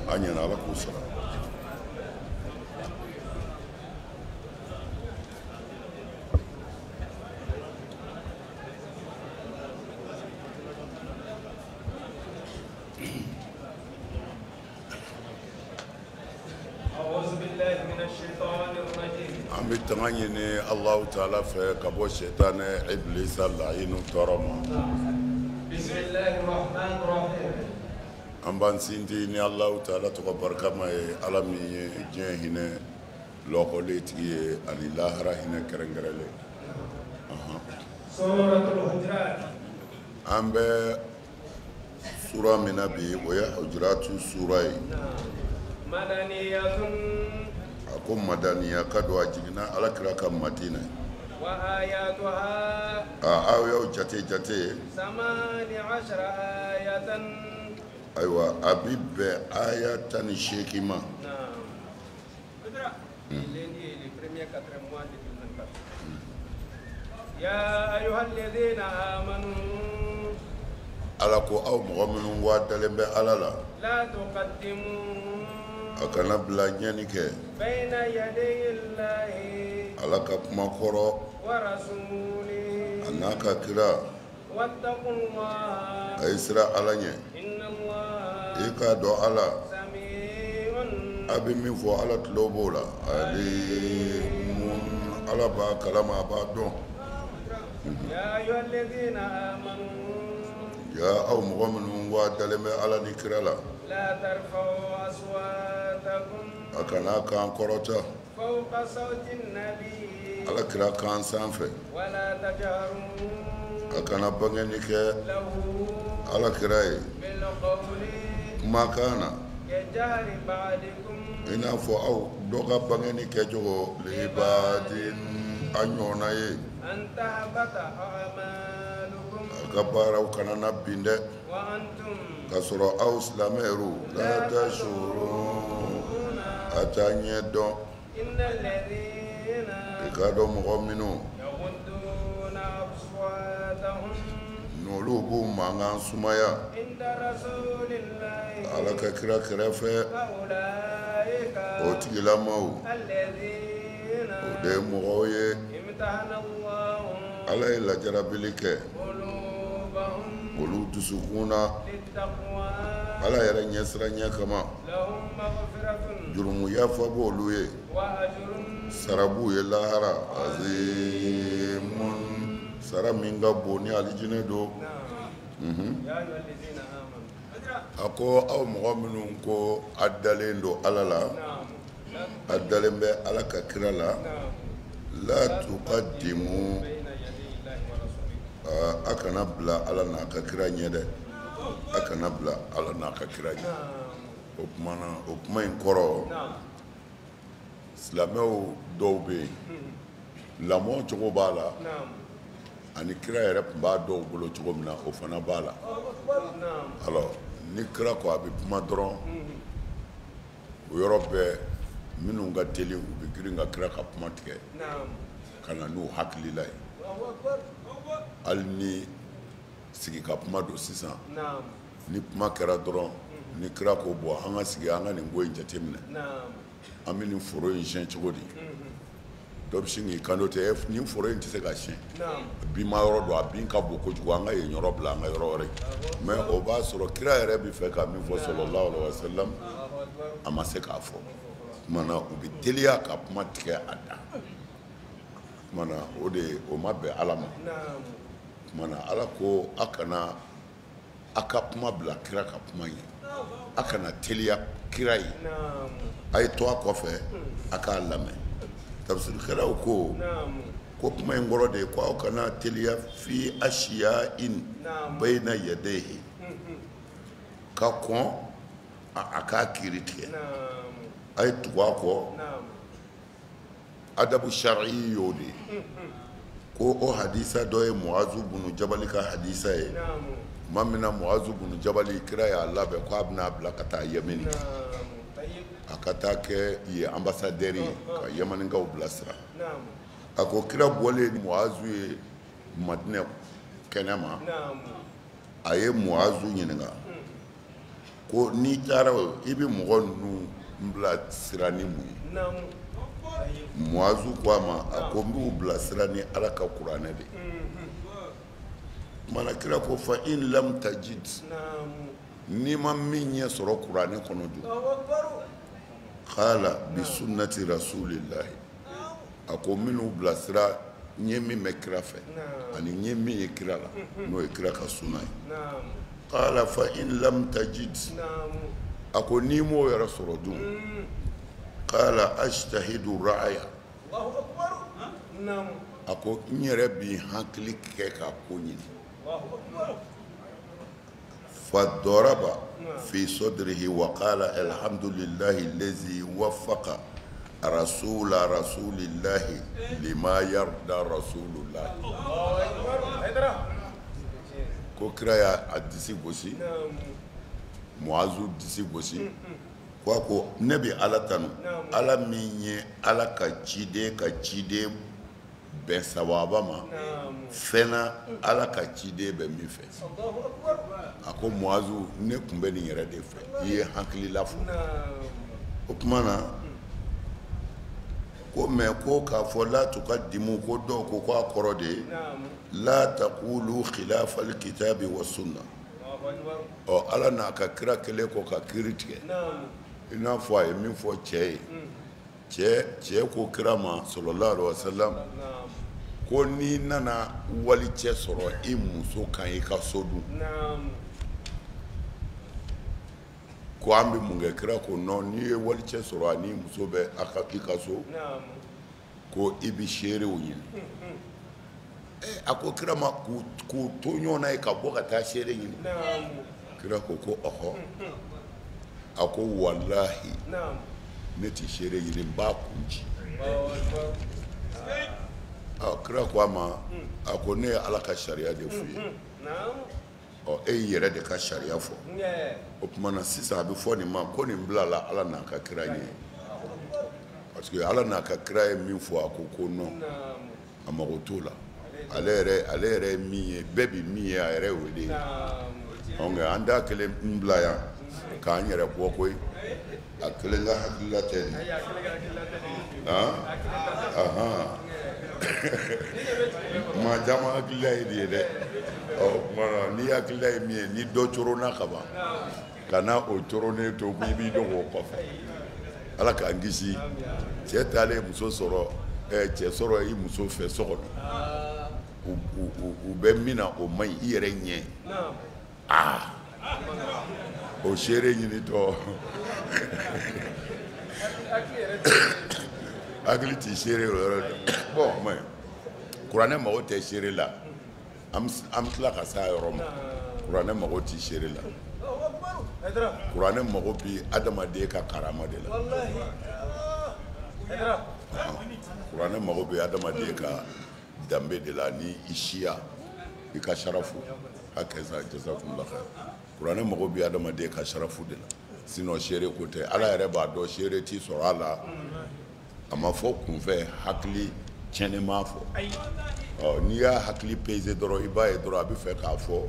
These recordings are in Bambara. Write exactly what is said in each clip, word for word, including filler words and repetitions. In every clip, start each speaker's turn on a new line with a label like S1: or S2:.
S1: an ɲana ala k'u sara. An bɛ tanga ɲini Alahu Taala fɛ ka bɔ sɛtanɛ Ibilisa laɲini tɔɔrɔ ma. An b'an sinti ni Alahu Taala tɔgɔ barikama ye, Ala min ye diɲɛ hinɛ lɔkɔlen tigi ye ani lahara hinɛ kɛrɛnkɛrɛnlen. An bɛ sura min na bi o ye Hujuratu sura ye. A ko madaniya ka don a jiginna Alakira ka Madina. A ayaw jate jate ayiwa a bi bɛn aya tan ni seegin ma. Ala ko aw mɔgɔ minnu wadalen bɛ Ala la, a kana bila ɲɛni kɛ Ala ka kuma kɔrɔ a n'a ka kira, a ye sira Ala ɲɛ. I k'a dɔn Ala, a bɛ min fɔ Ala tulo b'o la, alimun, Ala b'a kalama, a b'a dɔn. Ya aw mɔgɔ minnu wadalen bɛ Ala ni kira la, a kana kan kɔrɔta Ala kira kan sanfɛ, a kana bangeni kɛ Ala kira ye kumakan na i n'a fɔ aw dɔ ka bangeni kɛcogo libadin a ɲɔgɔnna ye. A ka baaraw kana na bin dɛ, k'a sɔrɔ aw silamɛyɛru la tashurun a t'a ɲɛ dɔn. I k'a dɔn mɔgɔ minnu n'olu b'u mankan sumaya Ala ka kira kɛrɛfɛ, o tigilamaw o de ye mɔgɔw ye Ala ye lajarabili kɛ olu dusukun na Ala yɛrɛ ɲɛsiranya kama. Jurumu yafa b'olu ye, sarabu ye lahara azimun, sara min ka bon ni alijinɛ don. A ko aw mɔgɔ minnu ko a dalen don Ala la, a dalen bɛ Ala ka kira la, la tuqaddimu, a kana bila Ala n'a ka kira ɲɛ dɛ, a kana bila Ala n'a ka kira ɲɛ. O kuma na, o kuma in kɔrɔ silamɛw dɔw bɛ yen lamɔ cogo b'a la ani kira yɛrɛ tun b'a dɔw bolo cogo min na o fana b'a la. Alors ni kira ko a bɛ kuma dɔrɔn o yɔrɔ bɛɛ minnu ka teli u bɛ girin ka kira ka kuma tigɛ ka na n'u hakilila ye. Hali ni sigi ka kuma don sisan, ni kuma kɛra dɔrɔn ni kira ko bɔ an ka sigi an ka nin ko in jateminɛ, an bɛ nin foro in siɲɛ cogo di. Dɔ bɛ sin k'i kanto tɛ nin foro in tɛ se ka siɲɛ, binma yɔrɔ don, a bin ka bon kojugu, an ka yen yɔrɔ bila an ka yɔrɔ wɛrɛ. Mais o b'a sɔrɔ kira yɛrɛ bɛ fɛ ka min fɔ sallallahu alaihi wa sallam a ma se k'a fɔ. Kumana u bɛ teliya ka kuma tigɛ a da. Kumana o de o ma bɛn Ala ma. Kumana Ala ko a kana a ka kuma bila kira ka kuma ye, a kana teliya kira ye, a ye to a kɔfɛ a k'a lamɛn. Tafsirikɛlaw ko ko kuma in kɔrɔ de ye ko aw kana teliya fi asiya'in bayna yadayhi, ka kɔn a k'a kiiri tigɛ, a ye tugu a kɔ. Adabu shar'i y'o de ye, ko o hadisa dɔ ye Muazu bunu Jabali ka hadisa ye. Tuma min na Muazu bunu Jabali kira y'a labɛn ko a bɛna bila ka taa Yemeni, a ka taa kɛ yen ambassadeur ye ka Yemenikaw bilasira. A ko kira bɔlen Muazu ye Madinɛ kɛnɛ ma, a ye Muazu ɲininka ko n'i taara i bɛ mɔgɔ ninnu bila sira ni mun ye Muazu ko a ma a ko n b'u bila sira ni Ala ka kuranɛ de mana kira ko fa in lam tajid n'i ma min ɲɛ sɔrɔ kuranɛ kɔnɔ dun qala bi sunnati rasulillahi a ko n bɛn'u bila sira n ye min bɛ kira fɛ ani n ye min ye kira la n'o ye kira ka sunna ye qala fa in lam tajid a ko n'i m'o yɛrɛ sɔrɔ dun qala ashtahidu ra'aya a ko n yɛrɛ b'i hakili kɛ ka ko ɲini فضرب في صدره وقال الحمد لله الذي وفق رسول رسول الله لما يرضى رسول الله ko kira y'a disi gosi Muazu disi gosi ko a ko ne bɛ Ala tanu Ala min ye Ala ka ciden ka ciden bɛn sababa ma fɛnna Ala ka ciden bɛ min fɛ a ko Muazu ne tun bɛ nin yɛrɛ de fɛ i ye hakilila fɔ o tuma na ko mɛ ko k'a fɔ la tuqaddimu ko dɔw ko k'a kɔrɔ de ye la taqulu khilafa alkitabi wa sunna ɔ Ala n'a ka kira kɛlen kɔ ka kiiri tigɛ i n'a fɔ a ye min fɔ cɛ ye cɛ cɛ ko kira ma sallallahu alaihi wasallam ko n'i nana walicɛ sɔrɔ i muso kan i ka so dun ko an bɛ mun kɛ kira ko non n'i ye walicɛ sɔrɔ ani muso bɛ a ka i ka so ko i bɛ seerew ɲini a ko kira ma k'u to ɲɔgɔn na ye ka bɔ ka taa seere ɲini kira ko ko ɔhɔ a ko walahi ne ti seere ɲini n b'a kun ci kira ko a ma a ko ne ye Ala ka sariya de f'u ye ɔ e y'i yɛrɛ de ka sariya fɔ o tuma na sisan a bɛ fɔ nin ma ko nin bilala Ala n'a ka kira ɲɛ parce que Ala n'a ka kira ye min fɔ a ko ko non a mago t'o la ale yɛrɛ ale yɛrɛ ye min ye bɛɛ bi min ye a yɛrɛ y'o de ye ɔ nka an t'a kelen n bila yan k'an yɛrɛ bɔ koyi a kelen ka hakilila tɛ nin han ahan maa caman hakilila ye nin ye dɛ ɔ tuma na n'i hakilila ye min ye ni dɔ coronna ka ban ka na o coronnen to ko i b'i dɔn k'o kɔfɛ Ala k'an kisi cɛ taalen muso sɔrɔ ɛ cɛ sɔrɔ i muso fɛ so kɔnɔ u bɛ min na o man ɲi i yɛrɛ ɲɛ aa o seere ɲinitɔ hakili t'i seere o yɔrɔ la bon mais kuranɛ mago tɛ seere la an bɛ tila ka s'a yɔrɔ ma kuranɛ mago t'i seere la kuranɛ mago bi adamaden ka karama de la kuranɛ mago bi adamaden ka danbe de la ni i siya i ka sarafu hakɛza jazakumullah khair kuranɛ mago bi adamaden ka sarafu de la sinon seere ko tɛ Ala yɛrɛ b'a dɔn seere t'i sɔrɔ a la a ma fɔ kunfɛ hakili tiɲɛnen m'a fɔ ɔ n'i y'a hakili pese dɔrɔn i b'a ye dɔrɔn a bɛ fɛ k'a fɔ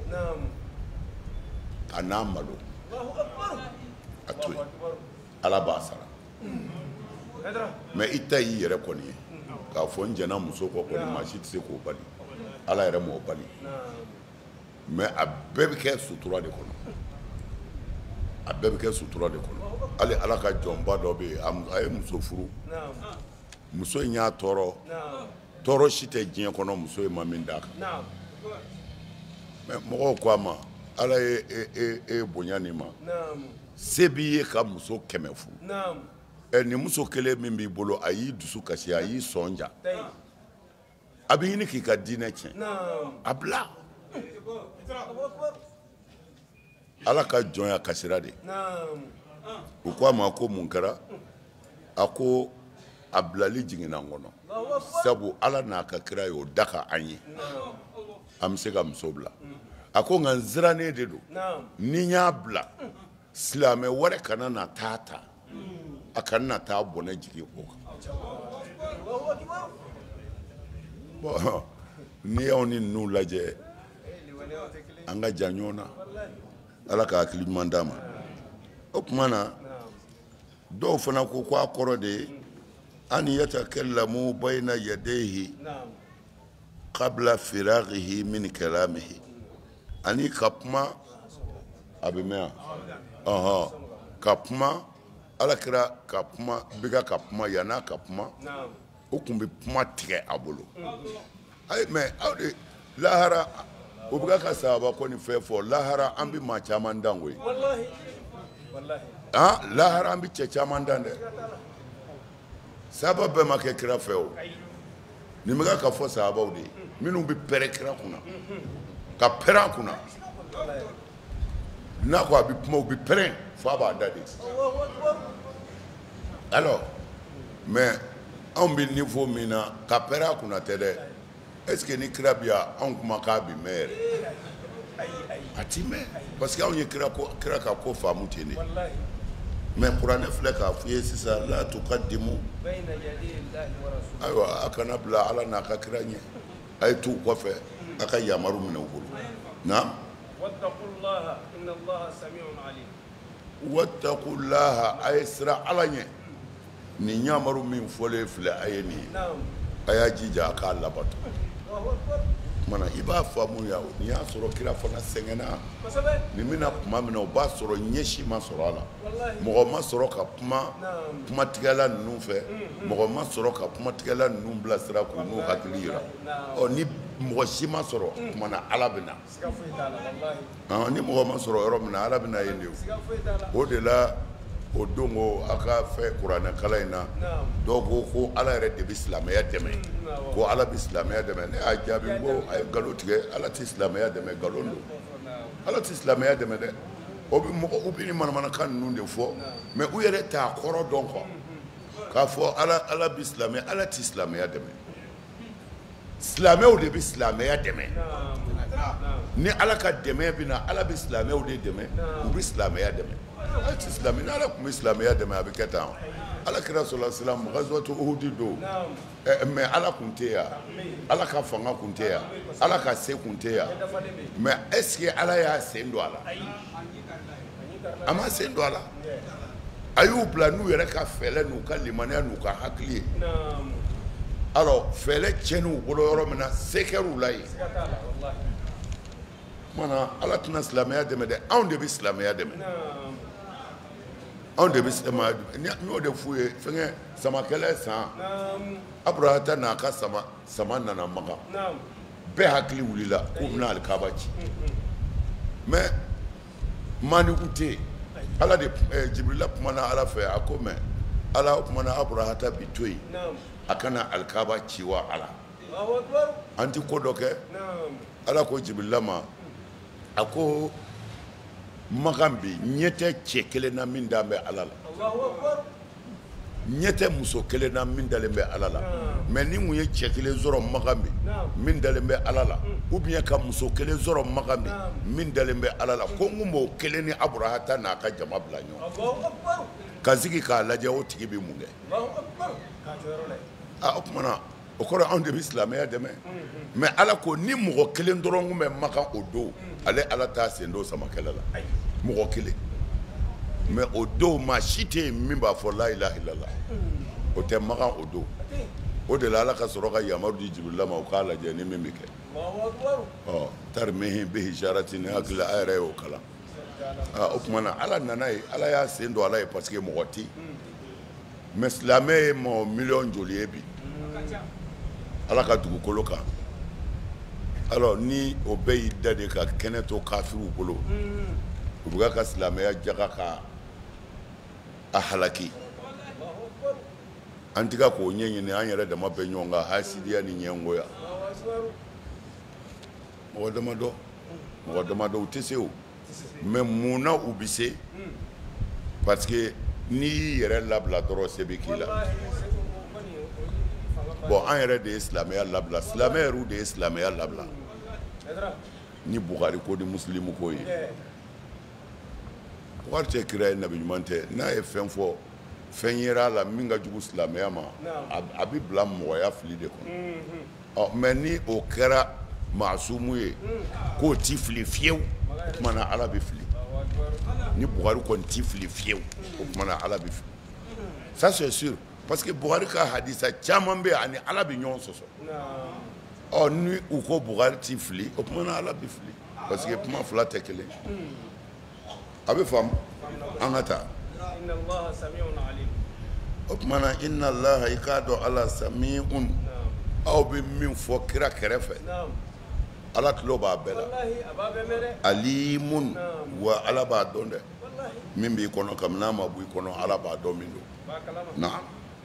S1: a n'a malo a to yen Ala b'a sara mais i ta y'i yɛrɛ kɔni ye k'a fɔ n jɛna muso kɔ kɔni maa si tɛ se k'o bali Ala yɛrɛ m'o bali mais a bɛɛ bɛ kɛ sutura de kɔnɔ a bɛɛ bɛ kɛ sutura de kɔnɔ hali Ala ka jɔnba dɔ bɛ yen a ye muso furu muso in y'a tɔɔrɔ tɔɔrɔ si tɛ diɲɛ kɔnɔ muso in ma min d'a kan mais mɔgɔw ko a ma Ala ye e e bonya nin ma se b'i ye ka muso kɛmɛ furu ɛ nin muso kelen min b'i bolo a y'i dusu kasi a y'i sɔn ja a bɛ ɲini k'i ka diinɛ tiɲɛ a bila Ala ka jɔnya kasira de u ko a ma ko mun kɛra a ko a bilali jiginna n kɔnɔ sabu Ala n'a ka kira y'o da ka an ye an bɛ se ka muso bila a ko nka n sirannen de don ni n y'a bila silamɛ wɛrɛ kana na taa ta a kana na taa bɔnɛ jigin o kan bon n'i y'aw ni ninnu lajɛ an ka jan ɲɔgɔn na Ala ka hakili ɲuman d'a ma o kuma na dɔw fana ko ko a kɔrɔ de ye an yatakallamu bayna yadayhi qabla firaghihi min kalamihi ani ka kuma a bɛ mɛn ɔhɔn ka kuma alakira ka kuma biga ka kuma yan'a ka kuma o tun bɛ kuma tigɛ a bolo ayi mɛ aw de lahara o bɛ ka sahaba ko ni fɛn fɔ lahara an bɛ maa caman dan koyi ah lahara an bɛ cɛ caman dan dɛ sahaba bɛɛ ma kɛ kira fɛ o nin bɛ ka fɔ sahabaw de ye minnu bɛ pɛrɛn kira kunna ka pɛrɛn a kunna n'a ko a bɛ kuma u bɛ pɛrɛn f'a b'a da de alors mais anw bɛ niveau min na ka pɛrɛn a kunna tɛ dɛ est ce que ni kira bɛ yan anw kuma k'a bɛ mɛn yɛrɛ a ti mɛn parce que anw ye kira ko kira ka ko faamu ten de mais kuranɛ filɛ k'a f'i ye sisan la tuqaddimu ayiwa a kana bila ala n'a ka kira ɲɛ a ye t'u kɔfɛ a ka yamaru minɛ u bolo na wattaqulaha a ye siran ala ɲɛ nin yamaru min fɔlen filɛ a ye nin ye a y'a jija a k'a labato mana i b'a faamu ya n'i y'a sɔrɔ kira fana sɛgɛnna nin bɛna kuma min na o b'a sɔrɔ ɲɛsi ma sɔrɔ a la mɔgɔ ma sɔrɔ ka kuma kumatigɛla ninnu fɛ mɔgɔ ma sɔrɔ ka kumatigɛla ninnu bilasira k'u n'u hakili yira ɔ ni mɔgɔ si ma sɔrɔ tuma na ala bɛ na ni mɔgɔ ma sɔrɔ yɔrɔ min na ala bɛ na yen de o de la o don ko a ka fɛ kuranɛ kalan in na dɔw ko ko ala yɛrɛ de bɛ silamɛya dɛmɛ ko ala bɛ silamɛya dɛmɛ ne y'a jaabi ko a ye nkalon tigɛ ala tɛ silamɛya dɛmɛ nkalon don ala tɛ silamɛya dɛmɛ dɛ o bɛ mɔgɔ u bɛ ni manamanakan ninnu de fɔ mɛ u yɛrɛ t'a kɔrɔ dɔn quoi k'a fɔ ala ala bɛ silamɛya ala tɛ silamɛya dɛmɛ silamɛw de bɛ silamɛya dɛmɛ ni ala ka dɛmɛ bɛ na ala bɛ silamɛw de dɛmɛ u bɛ silamɛya dɛmɛ ala tɛ silamɛ ni ala tun bɛ silamɛya dɛmɛ a bɛ kɛ tan ala kira sɔrɔla silamɛ gazwatu uhudi don mɛ ala tun tɛ yan ala ka fanga tun tɛ yan ala ka se tun tɛ yan mɛ est ce que ala y'a sen don a la a ma sen don a la a y'u bila n'u yɛrɛ ka fɛɛrɛ n'u ka limaniya n'u ka hakili ye alors fɛɛrɛ tiɲɛn'u bolo yɔrɔ min na se kɛr'u la yen mana ala tɛna silamɛya dɛmɛ dɛ anw de bɛ silamɛya dɛmɛ anw de bɛ silamɛya dɛmɛ n y'o de f'u ye fɛnkɛ samakɛlɛ san aburahata n'a ka sama sama nana maga bɛɛ hakili wulila k'u bɛna alikaba ci mɛ maaniku tɛ yen ala de jibirila kumana ala fɛ a ko mɛ ala kumana aburahata bi to yen a kana alikaba ci wa ala an ti ko dɔ kɛ ala ko jibirila ma a ko magan bi ɲɛ tɛ cɛ kelen na min dalen bɛ ala la ɲɛ tɛ muso kelen na min dalen bɛ ala la mɛ ni mun ye cɛ kelen sɔrɔ magan bi min dalen bɛ ala la ou bien ka muso kelen sɔrɔ magan bi min dalen bɛ ala la ko n kun b'o kelen ni aburahata n'a ka jama bila ɲɔgɔn ka sigi k'a lajɛ o tigi bɛ mun kɛ aa o kumana o kɔrɔ anw de bɛ silamɛya dɛmɛ mɛ ala ko ni mɔgɔ kelen dɔrɔn kun bɛ magan o don ale ala t'a sen don samakɛlɛ la mɔgɔ kelen mɛ o don maa si tɛ yen min b'a fɔ la ilaha illallah o tɛ magan o don o de la ala ka sɔrɔ ka yamaru di jibirila ma o k'a lajɛ ni min bɛ kɛ ɔ tarimihi bihi jarati ni hakili a yɛrɛ y'o kalan o kumana ala nana ye ala y'a sen don ala ye parce que mɔgɔ tɛ mɛ silamɛ ye mɔgɔ miliyɔn joli ye bi ala ka dugukolo kan alors ni o bɛɛ y'i da de ka kɛnɛ to kafiriw bolo u bɛ ka silamɛya jaga ka a halaki an tiga k'o ɲɛɲini an yɛrɛ dama bɛ ɲɔgɔn kan hasidiya ni ɲɛngoya mɔgɔ damadɔ mɔgɔ damadɔ u tɛ se o mɛ munna u bɛ se parce que n'i y'i yɛrɛ labila dɔrɔn se bɛ k'i la bon an yɛrɛ de ye silamɛya labila silamɛ yɛrɛw de ye silamɛya labila ni Bukari ko ni Musilimu ko ye Bukari tɛ kira ye nabi ɲuman tɛ n'a ye fɛn fɔ fɛn yera a la min ka jugu silamɛya ma a bɛ bila mɔgɔya fili de kɔnɔ ɔ mɛ ni o kɛra maasumu ye k'o ti fili fiyewu o tuma na ala bɛ fili ni Bukhari kɔni ti fili fiyewu o kumana ala bɛ fili ça c'est sûr parce que Bukhari ka hadisa caman bɛ ani ala bɛ ɲɔgɔn sɔsɔ ɔ ni u ko Bukhari ti fili o kumana ala bɛ fili parce que kuma fila tɛ kelen a bɛ faamu an ka taa o kumana inna allaha i k'a dɔn ala sami'un aw bɛ min fɔ kira kɛrɛfɛ ala tulo b'a bɛɛ la alimun wa ala b'a dɔn dɛ min b'i kɔnɔ kabini n'a ma bɔ i kɔnɔ ala b'a dɔn min don na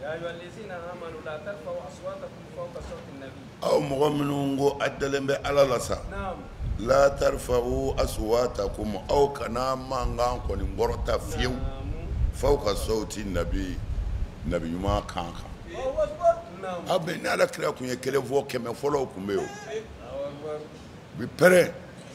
S1: aw mɔgɔ minnu ko a dalen bɛ ala la sa la tarfa'u aswatakum aw kana mankan kɔni kɔrɔta fiyewu fawqa sawti nabi nabi ɲuman kan kan aw bɛ ni ala kira kun ye kelen fɔ kɛmɛ fɔlɔw kun bɛ yen bi pɛrɛn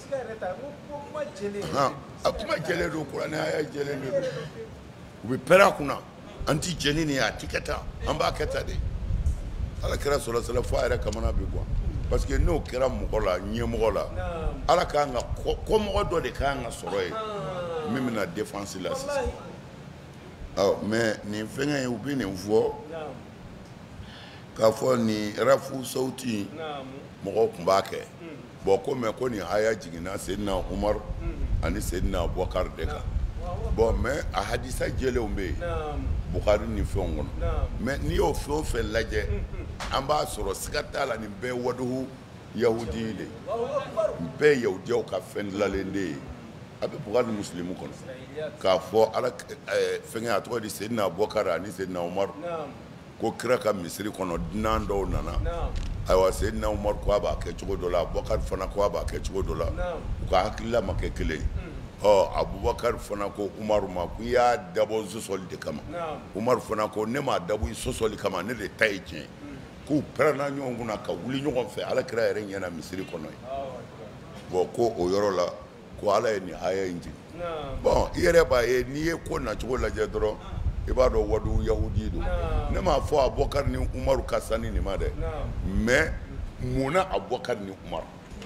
S1: a kuma jɛlen don kuranɛ aya jɛlen de don u bɛ pɛrɛn a kunna an ti jɛni nin ye a ti kɛ tan an b'a kɛ tan de ala kira sɔrɔ sɛlɛ fɔ a yɛrɛ kamana bi bɔ parce que n'o kɛra mɔgɔ la ɲɛmɔgɔ la ala k'an ka kɔmɔgɔ dɔ de k'an ka sɔrɔ yen min bɛna défense la sisan ɔ mais nin fɛngɛ u bɛ nin fɔ k'a fɔ nin rafu sauti mɔgɔw tun b'a kɛ bon ko mais ko nin aya jiginna Seydina Umar ani Seydina Abubakar de kan bon mais a hadisa jɛlenw bɛ yen Bukhari ni fɛnw kɔnɔ mais n'i y'o fɛn o fɛn lajɛ an b'a sɔrɔ siga t'a la nin bɛɛ waduhu yahudi de nin bɛɛ ye yahudiyaw ka fɛn dilanlen de ye a bɛ Bukhari ni Muslimu kɔnɔ k'a fɔ ala fɛngɛ a tɔgɔ di Seydina Abubakar ani Seydina Umar ko kira ka misiri kɔnɔ dunan dɔw nana ayiwa Seydina Umar ko a b'a kɛ cogo dɔ la Abubakar fana ko a b'a kɛ cogo dɔ la u ka hakilila ma kɛ kelen ɔ Abubakar fana ko Umar ma ko i y'a dabɔ sɔsɔli de kama Umar fana ko ne m'a dabɔ i sɔsɔli kama ne de ta ye tiɲɛ k'u pɛrɛnna ɲɔgɔn kunna ka wuli ɲɔgɔn fɛ ala kira yɛrɛ ɲɛna misiri kɔnɔ ye bon ko o yɔrɔ la ko ala ye nin aya in jigin bon i yɛrɛ b'a ye n'i ye ko nacogo lajɛ dɔrɔn i b'a dɔn wadu yahudi don ne m'a fɔ Abubakar ni Umaru ka sanni nin ma dɛ mais munna Abubakar ni Umaru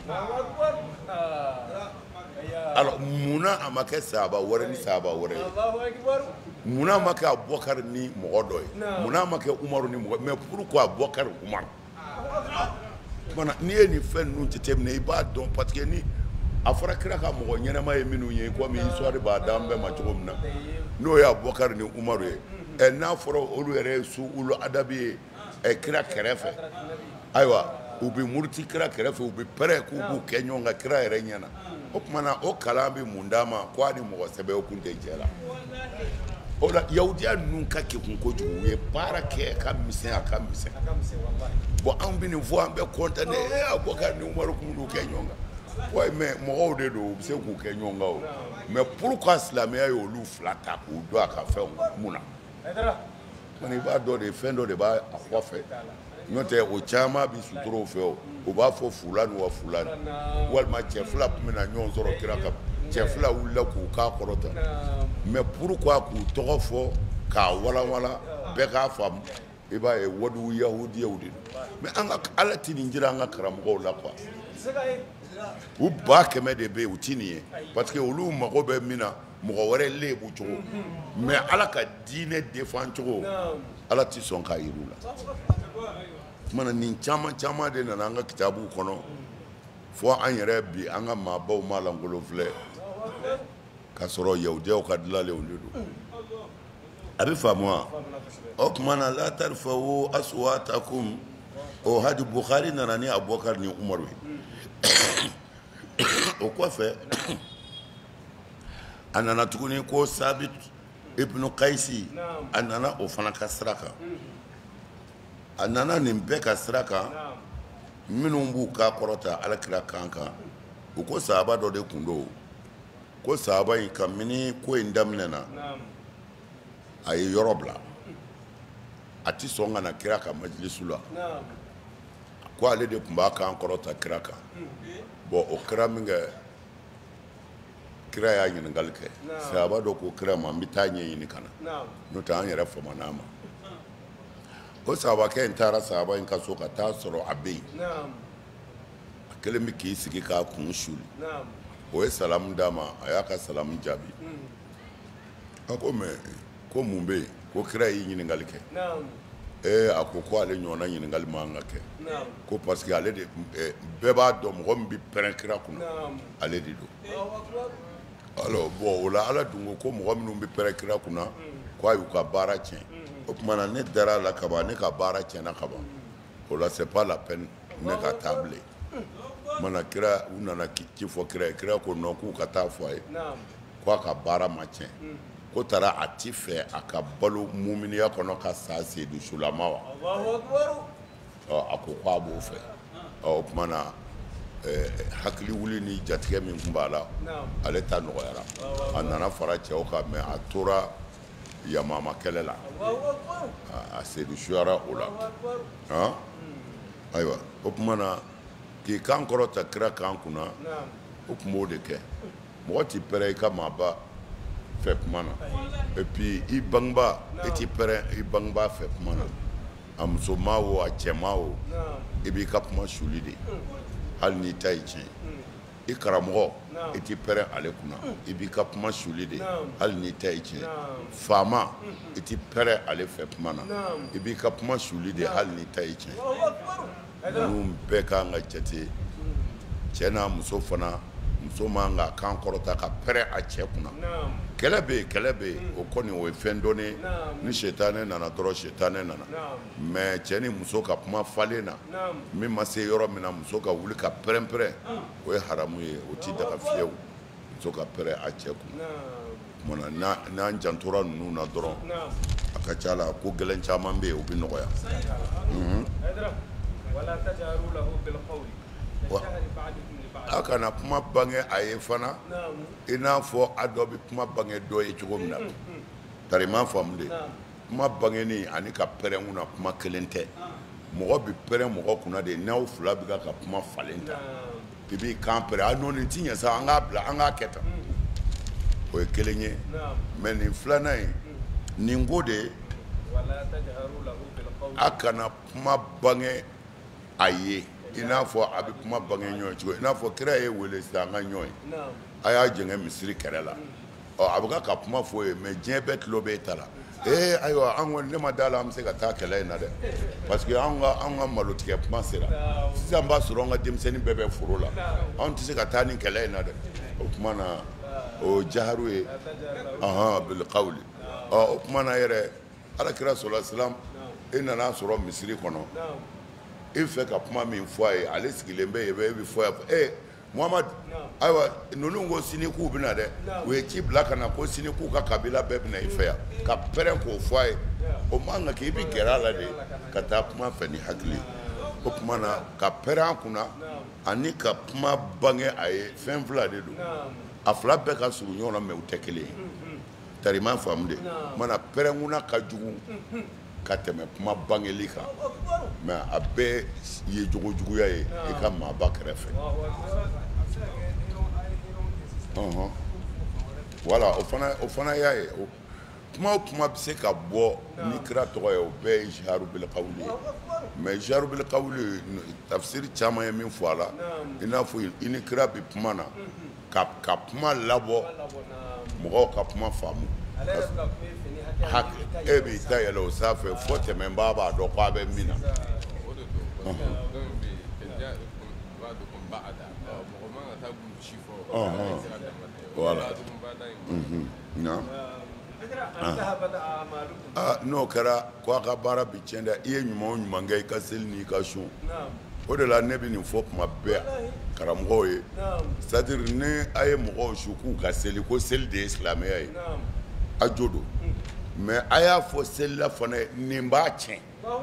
S1: alors munna a ma kɛ sahaba wɛrɛ ni sahaba wɛrɛ ye munna a ma kɛ Abubakar ni mɔgɔ dɔ ye munna a ma kɛ Umaru ni mɔgɔ mais pourquoi Abubakar Umaru mana n'i ye nin fɛn ninnu jateminɛ i b'a dɔn parce que ni a fɔra kira ka mɔgɔ ɲɛnama ye minnu ye komi histoire b'a d'an bɛɛ ma cogo min na n'o ye Abubakar ni Umaru ye ɛ n'a fɔra olu yɛrɛ ye su ulu adabi ye ɛ kira kɛrɛfɛ ayiwa u bɛ muruti kira kɛrɛfɛ u bɛ pɛrɛ k'u b'u kɛ ɲɔgɔn kan kira yɛrɛ ɲɛna o tuma na o kalan bɛ mun d'a ma ko a ni mɔgɔ sɛbɛ o kun tɛ jɛ la o la yahudiya ninnu ka kekun kojugu u ye baara kɛ ka misɛn a ka misɛn bon anw bɛ nin fɔ an bɛ kɔntanɛ ɛ Abubakar ni Umaru kun b'u kɛ ɲɔgɔn kan ouais mais mɔgɔw de don u bɛ se k'u kɛ ɲɔgɔn kan o mais pourquoi silamɛya ye olu fila ta k'u don a ka fɛnw mun na i b'a dɔn de fɛn dɔ de b'a kɔfɛ n'o tɛ o caman bɛ suturaw fɛ o u b'a fɔ fulani wa fulani walima cɛ fila tun bɛna ɲɔgɔn sɔrɔ kira kan cɛ fila wulila k'u k'a kɔrɔta mais pourquoi k'u tɔgɔ fɔ k'a walawala bɛɛ k'a faamu i b'a ye wadu yahudiyaw de don mais an ka ala tɛ nin jira an ka karamɔgɔw la quoi u ba kɛmɛ de bɛ yen u ti nin ye parce que olu mago bɛ min na mɔgɔ wɛrɛ lebu cogo mais ala ka diinɛ défend cogo ala ti sɔn k'a yir'u la mana nin caman caman de nana an ka kitabuw kɔnɔ fɔ an yɛrɛ bi an ka maabaw ma lankolon filɛ k'a sɔrɔ yahudiyaw ka dilanlenw de don a bɛ faamu wa o tuma na la tarfa'u aswatakum o hadi Bukhari nana ni Abubakar ni Umaru ye o kɔfɛ a nana tuguni ko Sabit ibn Qaisi a nana o fana ka sira kan a nana nin bɛɛ ka sira kan minnu b'u k'a kɔrɔta alakira kan kan u ko sahaba dɔ de tun don ko sahaba in kabini ko in daminɛna a ye yɔrɔ bila a ti sɔn ka na kira ka majilisu la ko ale de tun b'a kan kɔrɔta kira kan bon o kira min kɛ kira y'a ɲininkali kɛ sahaba dɔ ko kira ma n bɛ taa ɲɛɲini ka na n'o tɛ an yɛrɛ faman'a ma o sahabakɛ in taara sahaba in ka so ka taa sɔrɔ a bɛ yen a kɛlen bɛ k'i sigi k'a kun suli o ye salamu d'a ma a y'a ka salamu jaabi a ko mais ko mun bɛ yen ko kira y'i ɲininkali kɛ ee a ko ko ale ɲɔgɔnna ɲininkali man kan ka kɛ ko parce que ale de bɛɛ b'a dɔn mɔgɔ min bɛ pɛrɛn kira kunna ale de don alors bon o la ala dun ko ko mɔgɔ minnu bɛ pɛrɛn kira kunna ko a y'u ka baara tiɲɛ o tuma na ne dara a la kaban ne ka baara tiɲɛna kaban o la c'est pas la peine ne ka taa bilen mana kira u nana ci fɔ kira ye kira ko non k'u ka taa fɔ a ye ko a ka baara ma tiɲɛ ko taara a ti fɛ a ka balo muminiya kɔnɔ ka sa Seyidu Sulama wa a ko k'a b'o fɛ o tuma na hakili wuli ni jatigɛ min tun b'a la ale ta nɔgɔyara a nana fara cɛw kan mais a tora yamama kɛlɛ la a Seyidu suyara o la ayiwa o tuma na k'i kan kɔrɔta kira kan kunna o tun b'o de kɛ mɔgɔ t'i pɛrɛn i ka maaba fɛ kuma na et puis i bangebaa i t'i pɛrɛn i bangebaa fɛ kuma na a musoman o a cɛman o i b'i ka kuma suli de hali n'i ta ye tiɲɛ i karamɔgɔ i t'i pɛrɛn ale kunna i b'i ka kuma suli de hali n'i ta ye tiɲɛ faama i t'i pɛrɛn ale fɛ kuma na i b'i ka kuma suli de hali n'i ta ye tiɲɛ ninnu bɛɛ kan ka jate cɛ n'a muso fana muso man ka kan kɔrɔta ka pɛrɛn a cɛ kunna kɛlɛ bɛ yen kɛlɛ bɛ yen o kɔni o ye fɛn dɔnni ni setanɛ nana dɔrɔn setanɛ nana mais cɛ ni muso ka kuma falen na min ma se yɔrɔ min na muso ka wuli ka pɛrɛn pɛrɛn o ye haramu ye o ti daga fiyewu muso ka pɛrɛn a cɛ kunna kumana n'an jantora ninnu na dɔrɔn a ka ca la ko gɛlɛn caman bɛ yen o bɛ nɔgɔya a kana kuma bange a ye fana i n'a fɔ a dɔ bɛ kuma bange dɔ ye cogo min na tari ma faamu de kuma bangeni ani ka pɛrɛn kunna kuma kelen tɛ mɔgɔ bɛ pɛrɛn mɔgɔ kunna de n'aw fila bɛ ka kuma falen ta i b'i kan pɛrɛn a nɔ nin ti ɲɛ sa an k'a bila an k'a kɛ tan o ye kelen ye mais nin filanan ye nin ko de a kana kuma bange a ye i n'a fɔ a bɛ kuma bange ɲɔgɔn cogo i n'a fɔ kira ye wele sisan an ka ɲɔgɔn ye a y'a jɛngɛ misiri kɛrɛ la ɔ a bɛ ka ka kuma fɔ ye mais diɲɛ bɛɛ tulo bɛ e ta la ee ayiwa an kɔni ne ma d'a la an bɛ se ka taa kɛlɛ in na dɛ parce que an ka an ka malotigɛ kuma sera sisan b'a sɔrɔ an ka denmisɛnnin bɛɛ bɛ foro la anw tɛ se ka taa ni kɛlɛ in na dɛ o tuma na o jaharu ye ɔhɔn bil qawli ɔ o tuma na yɛrɛ alakira sɔlɔ silam e nana sɔrɔ misiri kɔnɔ i fɛ ka kuma min fɔ a ye ale sigilen bɛ yen e bɛ fɔ a ye ee Muhamadu ayiwa ninnu ko sini k'u bɛ na dɛ u ye ci bila ka na ko sini k'u ka kabila bɛɛ bɛ na i fɛ yan ka pɛrɛn k'o fɔ a ye o man kan k'i bɛ gɛrɛ a la de ka taa kuma fɛ ni hakili o tuma na ka pɛrɛn a kunna ani ka kuma bange a ye fɛn fila de don a fila bɛɛ ka surun ɲɔgɔn na mɛ u tɛ kelen ye tari ma faamu de mana pɛrɛn kunna ka jugu ka tɛmɛ kuma bangeli kan mais a bɛɛ ye jogo juguya ye i ka maaba kɛrɛfɛ ɔhɔn voilà o fana o fana y'a ye kuma o kuma bɛ se ka bɔ ni kira tɔgɔ ye o bɛɛ ye jaharu bil qawli ye mais jaharu bil qawli tafsiri caman ye min fɔ a la i n'a fɔ i ni kira bɛ kuma na ka ka kuma labɔ mɔgɔw ka kuma faamu e b'i ta yɛlɛ o sanfɛ fo tɛmɛbaa b'a dɔn k'a bɛ min na n'o kɛra ko a ka baara bi tiɲɛ dɛ i ye ɲuman o ɲuman kɛ i ka seli n'i ka sun o de la ne bɛ nin fɔ tuma bɛɛ karamɔgɔw ye c'est à dire ni a ye mɔgɔw su k'u ka seli ko seli de ye silamɛya ye a jo don mais a y'a fɔ selila fana nin b'a tiɲɛ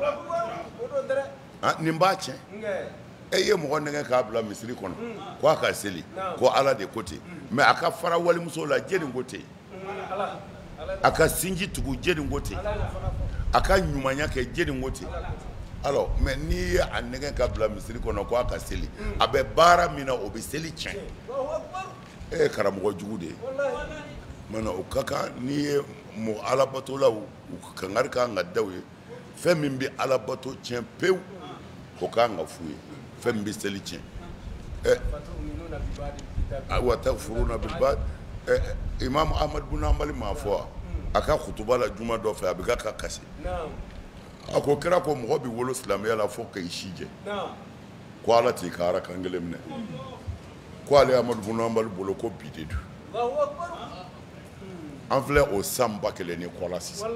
S1: nin b'a tiɲɛ e ye mɔgɔ nɛgɛ k'a bila misiri kɔnɔ ko a ka seli ko ala de ko ten mais a ka fara walimuso la jeli ko ten a ka sinji tugu jeli ko ten a ka ɲumanya kɛ jeli ko ten alors mais n'i ye a nɛgɛ k'a bila misiri kɔnɔ ko a ka seli a bɛ baara min na o bɛ seli tiɲɛ e ye karamɔgɔ jugu de ye mana o ka kan n'i ye mɔgɔ alabatolaw u kangari kan ka da u ye fɛn min bɛ alabato tiɲɛ pewu o kan ka f'u ye fɛn min bɛ seli tiɲɛ ɛ wa takfuruna bil ba'd. Imam Ahmad bin Hanbal ma fɔ a ka khutuba la juma dɔ fɛ a bɛ ka kasi a ko kira ko mɔgɔ bɛ wolo silamɛya la fo k'i si jɛ ko Ala t'i ka ara kan kelen minɛ ko ale Ahmad bin Hanbal bolo ko bi de don an filɛ o san ba kelen ni kɔ la sisan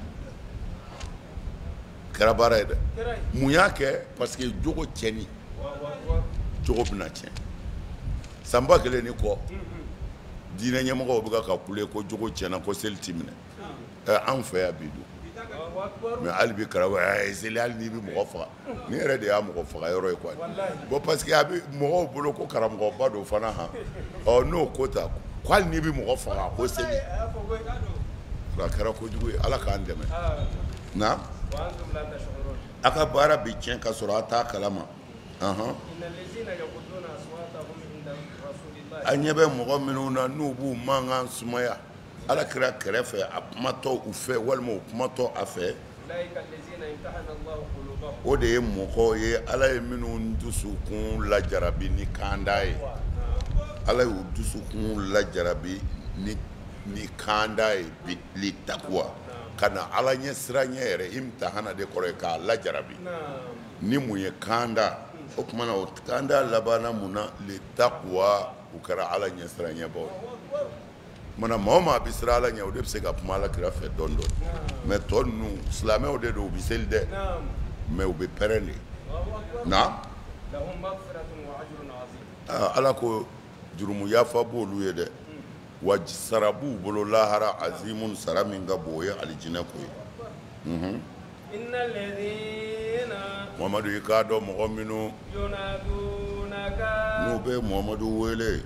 S1: kɛra baara ye dɛ mun y'a kɛ parce que jogo tiɲɛni jogo bɛna tiɲɛ san ba kelen ni kɔ diinɛ ɲɛmɔgɔw bɛ ka kule ko jogo tiɲɛna ko seli ti minɛ an fɛ yan bi don mais hali bi karamɔgɔ seli hali n'i bɛ mɔgɔ faga ni yɛrɛ de y'a mɔgɔ faga yɔrɔ ye quoi bon parce que a bɛ mɔgɔw bolo ko karamɔgɔba don fana han ɔ n'o ko ta ko hali n'i bɛ mɔgɔ faga ko seli a kɛra kojugu ye Ala k'an dɛmɛ na a ka baara bɛ tiɲɛ ka sɔrɔ a t'a kalama ɔhɔn a ɲɛ bɛ mɔgɔ minnu na n'u b'u mankan sumaya Ala kira kɛrɛfɛ a kumatɔ u fɛ walima u kumatɔ a fɛ o de ye mɔgɔw ye Ala ye minnu dusukun lajarabi ni kanda ye Ala y'u dusukun lajarabi ni ni kanda ye li taqwa kana Ala ɲɛ sira ɲɛ yɛrɛ imtihana de kɔrɔ ye k'a lajarabi ni mun ye kanda o tuma na o kanda labanna mun na li taqwa u kɛra Ala ɲɛ sira ɲɛ baw mana maa o maa bɛ siran Ala ɲɛ o de bɛ se ka kuma Ala kira fɛ dɔɔni dɔɔni mais tɔ ninnu silamɛw de don u bɛ seli dɛ mais u bɛ pɛrɛn de na Ala ko jurumu yafa b'olu ye dɛ wa sara b'u bolo lahara azimun sara min ka bon o ye alijinɛ ko ye Muhamadu i k'a dɔn mɔgɔ minnu n'u bɛ Muhamadu wele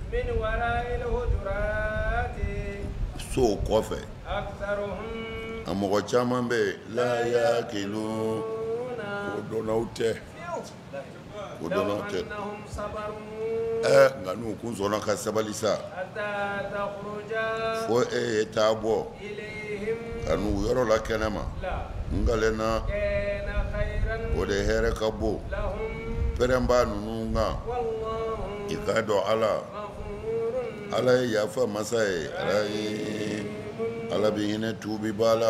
S1: so kɔfɛ a mɔgɔ caman bɛ la yaqilun ko dɔnnaw tɛ ko dɔnnaw tɛ ɛ nka n'u kun sɔnna ka sabali sa fo e ye taa bɔ ka n'u yɔrɔ la kɛnɛma n galenna o de hɛrɛ ka bon pɛrɛnba ninnu kan i k'a dɔn Ala Ala ye yafa masa ye Ala ye Ala bɛ hinɛ tuubiba la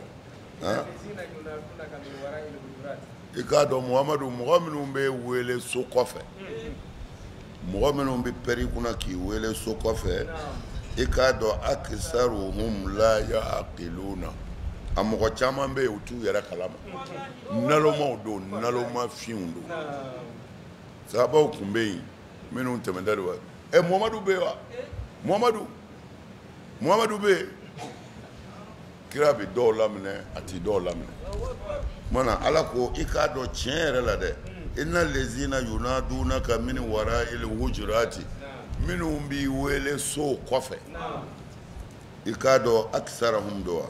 S1: i k'a dɔn Muhamadu mɔgɔ minnu bɛ wele so kɔfɛ mɔgɔ minnu bɛ pɛr'i kunna k'i wele so kɔfɛ i k'a dɔn aksaruhum la yaqiluna a mɔgɔ caman bɛ yen u t'u yɛrɛ kalama nalomaw don nalomafinw don sahabaw tun bɛ yen minnu tɛmɛtɔ don ɛ Muhamadu bɛ yen wa Muhamadu Muhamadu bɛ yen kira bɛ dɔw laminɛ a tɛ dɔw laminɛ mana Ala ko i k'a dɔn tiɲɛ yɛrɛ la dɛ inna lezina yunadunaka min wara'il hujurati minnu b'i wele so kɔfɛ i k'a dɔn aksarahum don wa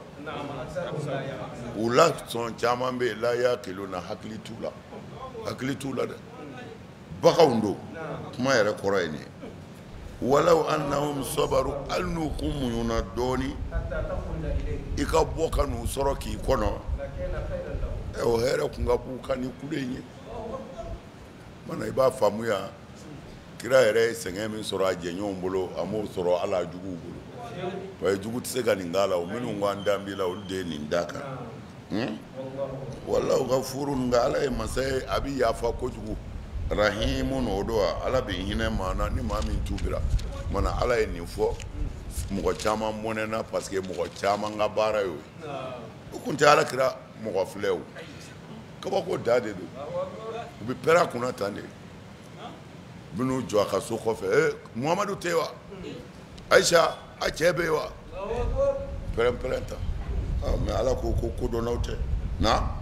S1: u la sɔn caman bɛ yen la yaqiluna hakili t'u la hakili t'u la dɛ baganw don kuma yɛrɛ kɔrɔ ye nin ye walaw annahum sabaru hali n'u kun muɲuna dɔɔni i ka bɔ ka n'u sɔrɔ k'i kɔnɔ ɛ o hɛrɛ kun ka b'u kan ni kule in ye mana i b'a faamuya kira yɛrɛ ye sɛgɛn min sɔrɔ a jɛɲɔgɔnw bolo a m'o sɔrɔ ala juguw bolo wa jugu tɛ se ka nin k'a la o minnu ko an dan b'i la olu de ye nin da kan walaw ka furu nka Ala ye masa ye a bɛ yafa kojugu rahimun o don wa Ala bɛ hinɛ maa na ni maa min tuubira mana Ala ye nin fɔ mɔgɔ caman mɔnɛna parce que mɔgɔ caman ka baara y'o ye o kun tɛ Ala kira mɔgɔ filɛ o kabako da de don u bɛ pɛrɛn a kunna tan de minnu jɔ a ka so kɔfɛ ee Muhamadu tɛ wa Ayisa a cɛ bɛ yen wa pɛrɛn pɛrɛn ta mais Ala ko ko kodɔnnaw tɛ na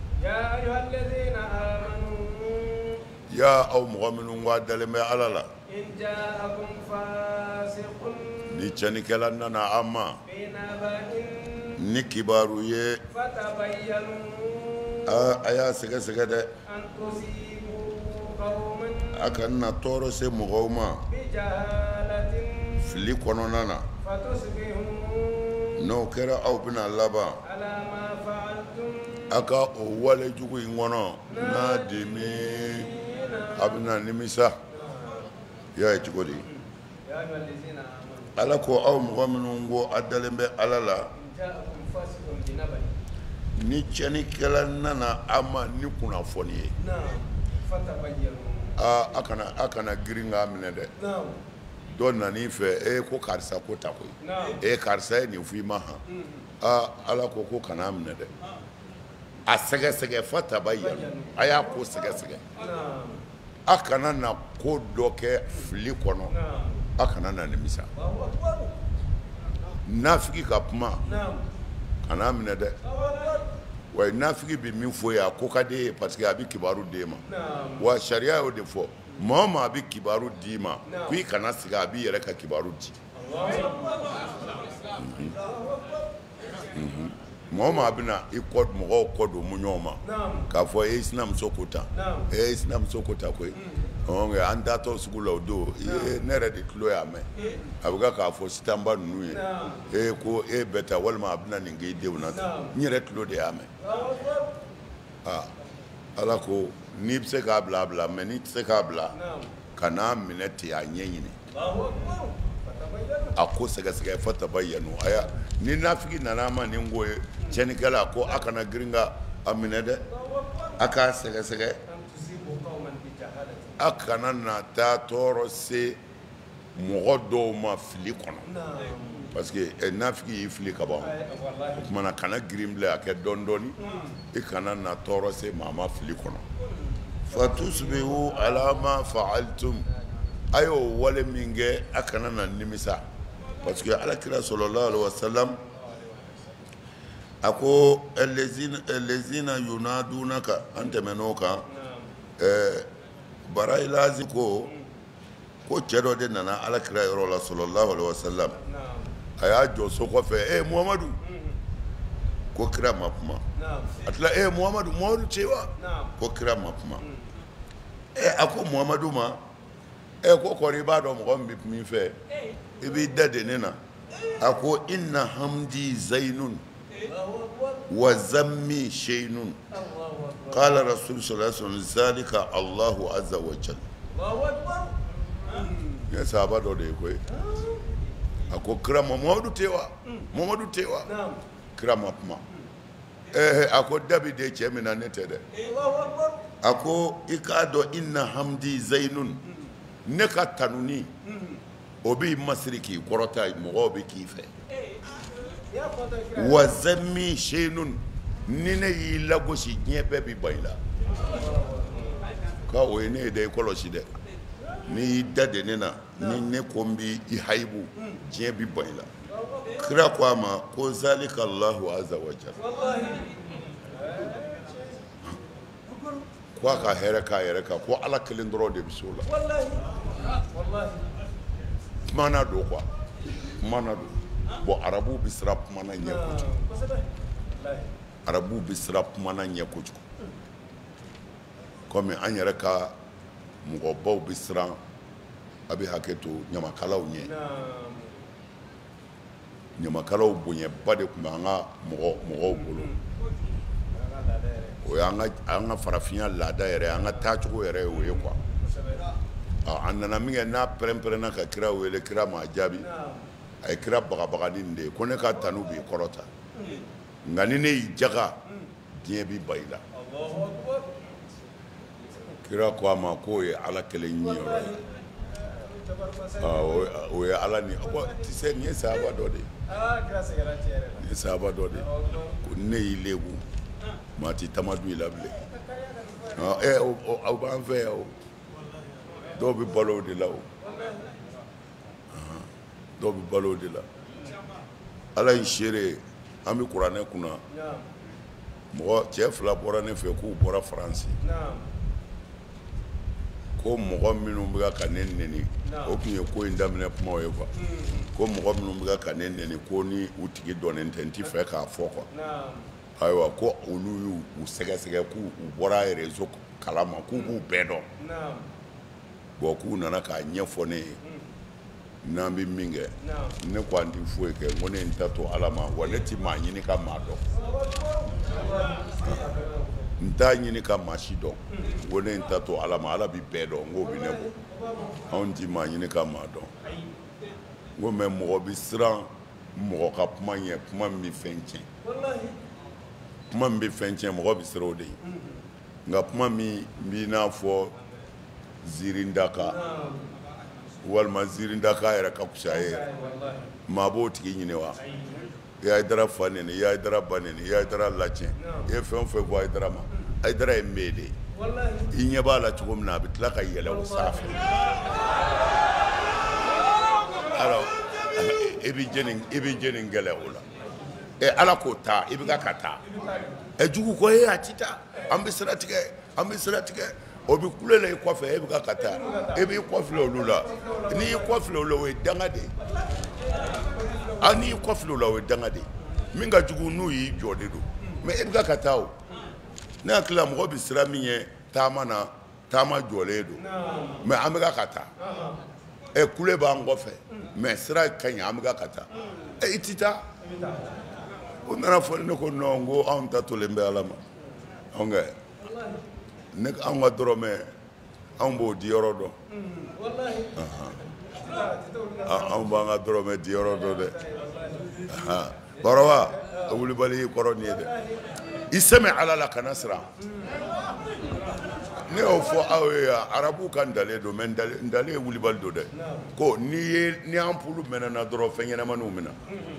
S1: ya aw mɔgɔ minnu ko a dalen bɛ Ala la ni cɛnnikɛla nana an ma ni kibaru ye a y'a sɛgɛsɛgɛ dɛ a ka na tɔɔrɔ se mɔgɔw ma fili kɔnɔna na n'o kɛra aw bɛna laban a ka o wale jugu in kɔnɔ n'a dimi a bɛna nimisa i y'a ye cogo di ala ko aw mɔgɔ minnu ko a dalen bɛ ala la ni cɛnikɛla nana a ma ni kunnafoni ye aa a kana a kana girin k'a minɛ dɛ dɔ nan'i fɛ e ko karisa ko ta koyi e karisa ye nin fɔ i ma han aa ala ko ko kana minɛ dɛ a sɛgɛsɛgɛ fatabayyanu a y'a ko sɛgɛsɛgɛ a kana na ko dɔ kɛ fili kɔnɔ a kana na nimisa nafigi ka kuma kana minɛ dɛ wa nafigi bɛ min fɔ ye a ko ka di ye parce que a bɛ kibaru d'e ma wa sariya y'o de fɔ maa o maa a bɛ kibaru d'i ma ko i kana sigi a b'i yɛrɛ ka kibaru di maa o maa a bɛna i kɔ mɔgɔw kɔ don muɲɔgɔn ma k'a fɔ e sinamuso ko tan e sinamuso ko tan koyi an tatɔ sugu la o don ne yɛrɛ de tulo y'a mɛn a bɛ k'a fɔ sitanba ninnu ye e ko e bɛ taa walima a bɛna nin k'i denw na tan n yɛrɛ tulo de y'a mɛn aa ala ko n'i bɛ se k'a bila a bila mɛ n'i tɛ se k'a bila ka n'a minɛ ten a ɲɛɲini a ko sɛgɛsɛgɛ fatabayyanu aya ni nafigi nana ma nin ko ye cɛnikɛla ko a kana girin ka a minɛ dɛ a k'a sɛgɛsɛgɛ a kana na taa tɔɔrɔ se mɔgɔ dɔw ma fili kɔnɔ parce que nafigi y'i fili ka ban o kumana kana girin bilen a kɛ dɔɔni dɔɔni i kana na tɔɔrɔ se maa ma fili kɔnɔ fatusbihu ala ma fa'altum a y'o wale min kɛ a kana na nimisa parce que alakira sallallahu alaihi wasallam a ko lezina yunadunaka an tɛmɛn'o kan barayilazi ko ko cɛ dɔ de nana alakira yɔrɔ la sallallahu alaihi wasallam a y'a jɔ so kɔfɛ eh muhamadu ko kira ma kuma a tila eh muhamadu muhamadu ce wa ko kira ma kuma eh a ko muhamadu ma eh ko kɔri i b'a dɔn mɔgɔ min bɛ min fɛ i b'i da de ne na a ko inna hamdi zainun wa zammi shaynun qala rasul sallallahu alaihi wasallam zalika allahu azza wa jalla ya sahaba dɔ de ye koyi a ko kira ma muhamadu te wa muhamadu te wa kira ma kuma eh a ko dabi de cɛ min na ne tɛ dɛ a ko i k'a dɔn inna hamdi zainun ne ka tanuni o b'i masiri k'i kɔrɔta mɔgɔw bɛ k'i fɛ wa zammi shaynun ni ne y'i lagosi diɲɛ bɛɛ bi ban i la ka o ye ne ye dɛ i kɔlɔsi dɛ n'i y'i da de ne na ni ne ko n b'i hayibu diɲɛ bi ban i la kira ko a ma ko zalika allahu azza wa jalla ko a ka hɛrɛ k'a yɛrɛ kan ko ala kelen dɔrɔn de bɛ se o la kumana don quoi kumana don bon arabu bɛ siran kumana ɲɛ kojugu arabu bɛ siran kumana ɲɛ kojugu komi an yɛrɛ ka mɔgɔbaw bɛ siran a bɛ hakɛ to ɲamakalaw ɲɛ ɲamakalaw bonyaba de tun bɛ an ka mɔgɔ mɔgɔw bolo o y'an ka an ka farafinya laada yɛrɛ an ka taacogo yɛrɛ ye o ye quoi a nana min kɛ n'a pɛrɛn-pɛrɛnna ka kira wele kira m'a jaabi a ye kira bagabagani nin de ye ko ne ka tanu b'i kɔrɔta nka ni ne y'i jaga diɲɛ bi ban i la kira ko a ma k'o ye ala kelen ɲiyɔrɔ ye o ye ala ni tu sais nin ye sahaba dɔ de ye nin ye sahaba dɔ de ye ko ne y'i lebu maa ti tamadu i la bilen ɛ aw b'an fɛ yan o dɔw bɛ balo o de la o dɔw bɛ balo o de la ala in seere an bɛ kuranɛ kunna mɔgɔ cɛ fila bɔra ne fɛ k'u bɔra faransi ko mɔgɔ minnu bɛ ka ne neni o tun ye ko in daminɛ kumaw ye quoi ko mɔgɔ minnu bɛ ka ne neni ko ni u tigi dɔnnen tɛ n tɛ fɛ k'a fɔ quoi ayiwa ko olu y'u sɛgɛsɛgɛ k'u bɔra réseau kalama k'u b'u bɛɛ dɔn bon k'u nana k'a ɲɛfɔ ne ye n'an bɛ min kɛ ne ko an tɛ foyi kɛ n ko ne n ta to ala ma wa ne tɛ maa ɲini ka maa dɔn n t'a ɲini ka maa si dɔn ko ne n ta to ala ma ala bi bɛɛ dɔn n k'o bi ne bɔ anw ti maa ɲini ka maa dɔn n ko mɛ mɔgɔ bi siran mɔgɔ ka kuma ɲɛ kuma min bɛ fɛn tiɲɛ kuma min bɛ fɛn tiɲɛ mɔgɔ bi siran o de ye nka kuma min b'i n'a fɔ ziirindaka walima ziirindaka yɛrɛ ka kusa ye yɛrɛ maa b'o tigi ɲini wa i y'a dara fa neni i y'a dara ba neni i y'a dara lacɛn i ye fɛn o fɛn fɔ a dara ma a dara ye mee de ye i ɲɛ b'a la cogo min na a bɛ tila ka yɛlɛ o sanfɛ alors i bɛ jeni i bɛ jeni gɛlɛ o la ɛ ala k'o taa i bɛ ka ka taa ɛ jugu ko e a ti taa an bɛ sira tigɛ an bɛ sira tigɛ o bɛ kule la i kɔfɛ e bɛ ka ka taa e b'i kɔfile olu la n'i y'i kɔfile olu la o ye danga de ye a n'i y'i kɔfile olu la o ye danga de ye min ka jugu n'u y'i jɔ de don mɛ e bɛ ka ka taa o ne hakili la mɔgɔ bɛ sira min ye taama na taama jɔlen don mɛ an bɛ ka ka taa ɛ kule b'an kɔfɛ mɛ sira ka ɲi an bɛ ka ka taa ɛ i ti taa o nana fɔ ne ko non ko anw ta tolen bɛ ala ma anw kɛ ne anw ka dɔrɔmɛ anw b'o di yɔrɔ dɔn anw b'an ka dɔrɔmɛ di yɔrɔ dɔn dɛ barawa wulibali y'i kɔrɔ nin ye dɛ i sɛmɛ ala la kana siran ne y'o fɔ aw ye yan arabu ka ntalen don mɛ ntalen ye wulibali don dɛ ko n'i ye ni an pulu mɛnɛna dɔrɔn fɛn ɲɛnɛmaniw minɛ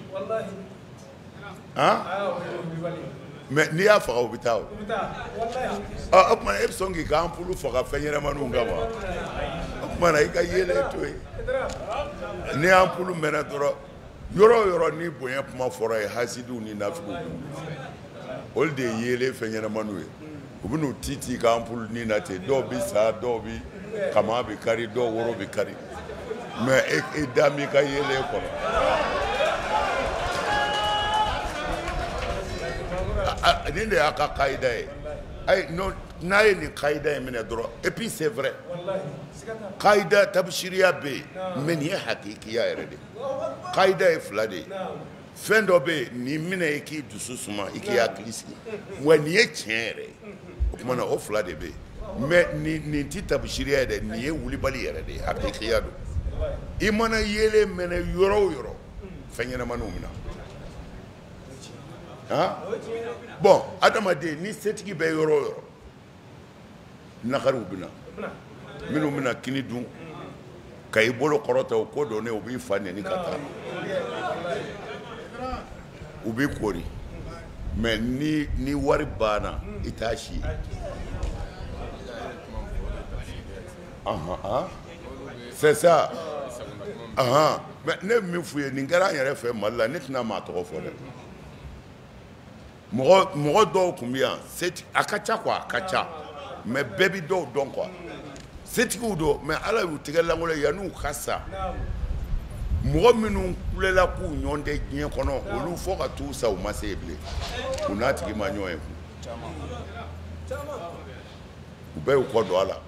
S1: han mɛ n'i y'a faga o bɛ taa o o tuma e bɛ sɔn k'i ka ampulu faga fɛn ɲɛnɛmaniw kama o tuma na i ka yeelen to yen ni ampulu mɛnna dɔrɔn yɔrɔ o yɔrɔ ni bonya kuma fɔra ye hasidiw ni nafigiw olu de ye yeelen fɛn ɲɛnɛmaniw ye u bɛ n'u ti ti ka ampulu ni na ten dɔw bɛ sa dɔw bɛ kama bɛ kari dɔw woro bɛ kari mɛ e da m'i ka yeelen kɔnɔ. Nin de y'a ka kaida ye n'a ye nin kaida ye minɛ dɔrɔn et puis c'est vrai kaida tabshiriya bɛ yen mais nin ye hakikiya yɛrɛ de kaida ye fila de ye fɛn dɔ bɛ yen nin minɛ i k'i dusu suma i k'i hakili sigi wa nin ye tiɲɛ yɛrɛ ye o tuma na o fila de bɛ yen mais nin nin ti tabshiriya ye dɛ nin ye wulibali yɛrɛ de ye hakikiya don i mana yeelen mɛnɛ yɔrɔ o yɔrɔ fɛn ɲɛnɛmaniw minɛ bon adamaden ni setigi bɛ yɔrɔ o yɔrɔ nakariw bɛ na minnu bɛna kini dun ka i bolo kɔrɔta o ko dɔn ne u b'i fa nɛni ka taa u b'i kori mɛ ni ni wari banna i t'a si ye c'est ça mɛ ne bɛ min f'u ye nin kɛra an yɛrɛ fɛ Mali la ne tɛna maa tɔgɔ fɔ dɛ mɔgɔ mɔgɔ dɔw tun bɛ yan a ka ca quoi a ka ca mɛ bɛɛ bɛ dɔw dɔn quoi setigiw don mɛ ala y'u tigɛ lankolon yan'u ka sa mɔgɔ minnu kulela k'u ɲɔgɔn tɛ diɲɛ kɔnɔ olu fɔ ka t'u sa u ma se yen bilen u n'a tigi ma ɲɔgɔn ye u bɛɛ y'u kɔ don a la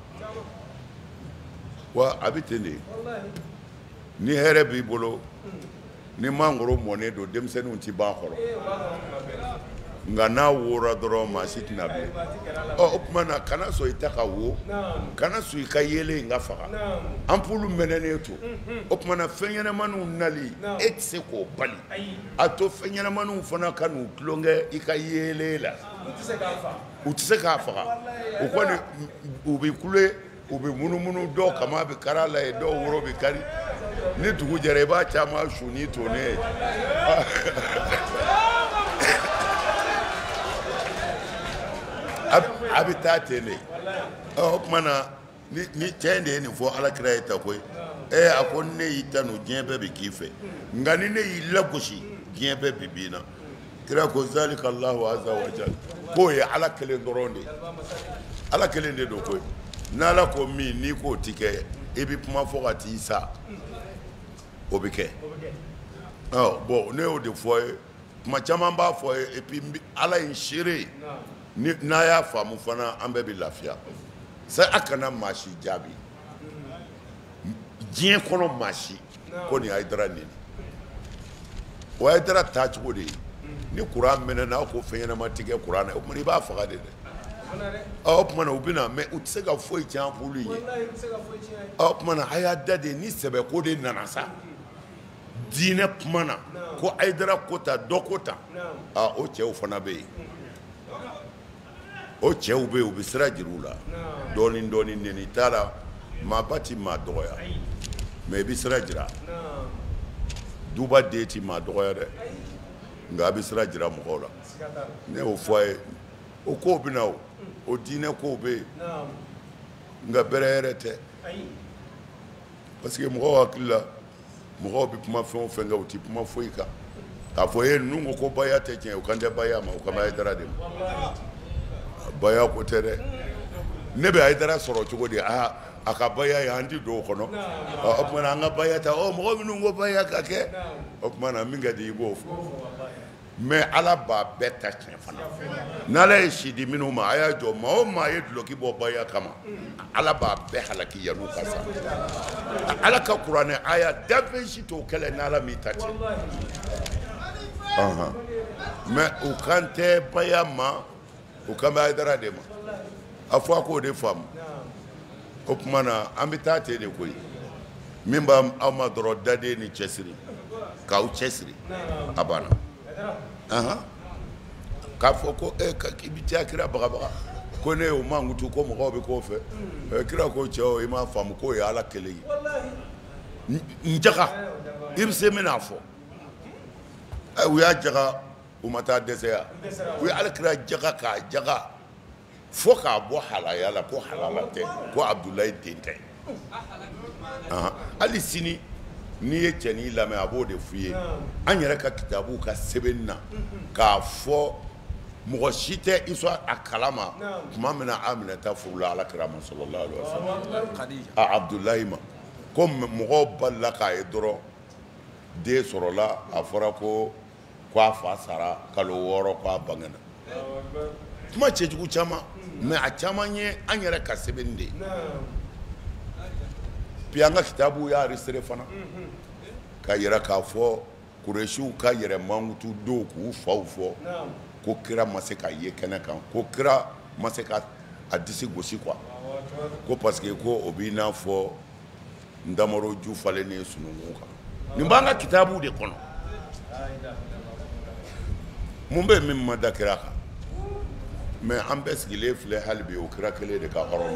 S1: wa a bɛ ten de ni hɛrɛ b'i bolo ni mangoro mɔnen don denmisɛnninw tɛ ban kɔrɔ nka n'a wora dɔrɔn maa si tɛna bilen ɔ o tuma na kana sɔn i ta ka wo kana sɔn i ka yeelen ka faga ampulu mɛnɛnen to o tuma na fɛn ɲɛnɛmaniw nali e tɛ se k'o bali a to fɛn ɲɛnɛmaniw fana ka n'u tulonkɛ i ka yeelen la u tɛ se k'a faga o kɔni u bɛ kule u bɛ munumunu dɔw kama bɛ kari a la yen dɔw woro bɛ kari ni dugu jɛra i b'a caman su ni tonen ye a bɛ taa ten de o tuma na ni cɛ de ye nin fɔ alakira ye ta koyi ɛ a ko ne y'i ta no diɲɛ bɛɛ bɛ k'i fɛ nka ni ne y'i lagosi diɲɛ bɛɛ bɛ bin na kira ko zalika Allahu azza wa jalla k'o ye ala kelen dɔrɔn de ye ala kelen de don koyi n'ala ko min n'i k'o ti kɛ i bɛ kuma fɔ ka t'i sa o bɛ kɛ ɔ bɔn ne y'o de fɔ ye tuma caman b'a fɔ ye et puis ala ye n seere ni n'a y'a faamu fana an bɛɛ bɛ lafiya sa a kana maa si jaabi diɲɛ kɔnɔ maa si ko nin Hayidara nin o Hayidara taa cogo de ye ni kuran mɛnɛ n'a ko fɛn ɲɛnama tigɛ kuran na o tuma i b'a faga de dɛ o kuma na u bɛna mais u tɛ se ka foyi tiɲɛ pour ye o kuma na a y'a da de ni sɛbɛ ko de nana sa diinɛ kuma na ko Hayidara ko ta dɔ ko ta aa o cɛw fana bɛ yen o cɛw bɛ yen u bɛ sira jira u la dɔɔni dɔɔni neni t'a la maa ba ti maa dɔgɔya mais i bɛ sira jira duba den ti maa dɔgɔya dɛ nka a bɛ sira jira mɔgɔw la ne y'o fɔ a ye o kow bɛ na o o diinɛ kow bɛ yen nka bɛrɛ yɛrɛ tɛ parce que mɔgɔw hakili la mɔgɔw bɛ kuma fɛn o fɛn kan u tɛ kuma foyi kan k'a fɔ e ninnu ko ko baya tɛ tiɲɛ o kan tɛ baya ma o kan bɛ Hayidara de ma baya ko tɛ dɛ ne bɛ Hayidara sɔrɔ cogo di aa a ka baya ye an ti don o kɔnɔ o tuma na an ka baya ta ɔ mɔgɔ minnu ko baya ka kɛ o tuma na min ka di i b'o fɔ mais Ala b'a bɛɛ ta tiɲɛ fana n'Ala ye si di minnu ma a y'a jɔ maa o maa ye duloki bɔ baya kama Ala b'a bɛɛ halaki yan'u ka sa Ala ka kuranɛ aya danfɛn si t'o kɛlɛ n'Ala m'i ta tiɲɛ mais u kan tɛ baya ma u kan bɛ Hayidara de ma a fɔ a k'o de faamu o tuma na an bɛ taa ten de koyi min b'aw ma dɔrɔn daden ni cɛsiri k'aw cɛsiri a banna k'a fɔ ko e k'i bɛ taa kira bagabaga ko ne y'o mankutu ko mɔgɔw bɛ k'o fɛ kira ko cɛw i m'a faamu k'o ye Ala kelen ye n jaga i bɛ se min n'a fɔ u y'a jaga u ma taa dɛsɛ yan u ye Alakira jaga k'a jaga fo k'a bɔ halaya la ko halala tɛ ko Abudulayi den tɛ hali sini n'i ye cɛnin lamɛn a b'o de f'i ye an yɛrɛ ka kitabu ka sɛbɛnni na k'a fɔ mɔgɔ si tɛ i sɔn a kalama tuma min na Aminata furula Alakira ma sallallahu alaihi wasallam a Abudulayi ma ko mɔgɔw balila k'a ye dɔrɔn den sɔrɔla a fɔra ko k'a fa sara kalo wɔɔrɔ k'a bangena kuma cɛjugu caman mais a caman ye an yɛrɛ ka sɛbɛnni de ye puis an ka kitabu y'a enregistré fana ka yira k'a fɔ Kuresiw ka yɛrɛ mankutu don k'u faw fɔ ko kira ma se ka ye kɛnɛ kan ko kira ma se ka a disi gosi quoi ko parce que ko o b'i n'a fɔ ndamaro ju falennen sununkun kan nin b'an ka kitabu de kɔnɔ mun bɛ min ma da kira kan mais an bɛɛ sigilen filɛ hali bi o kira kelen de ka hɔrɔn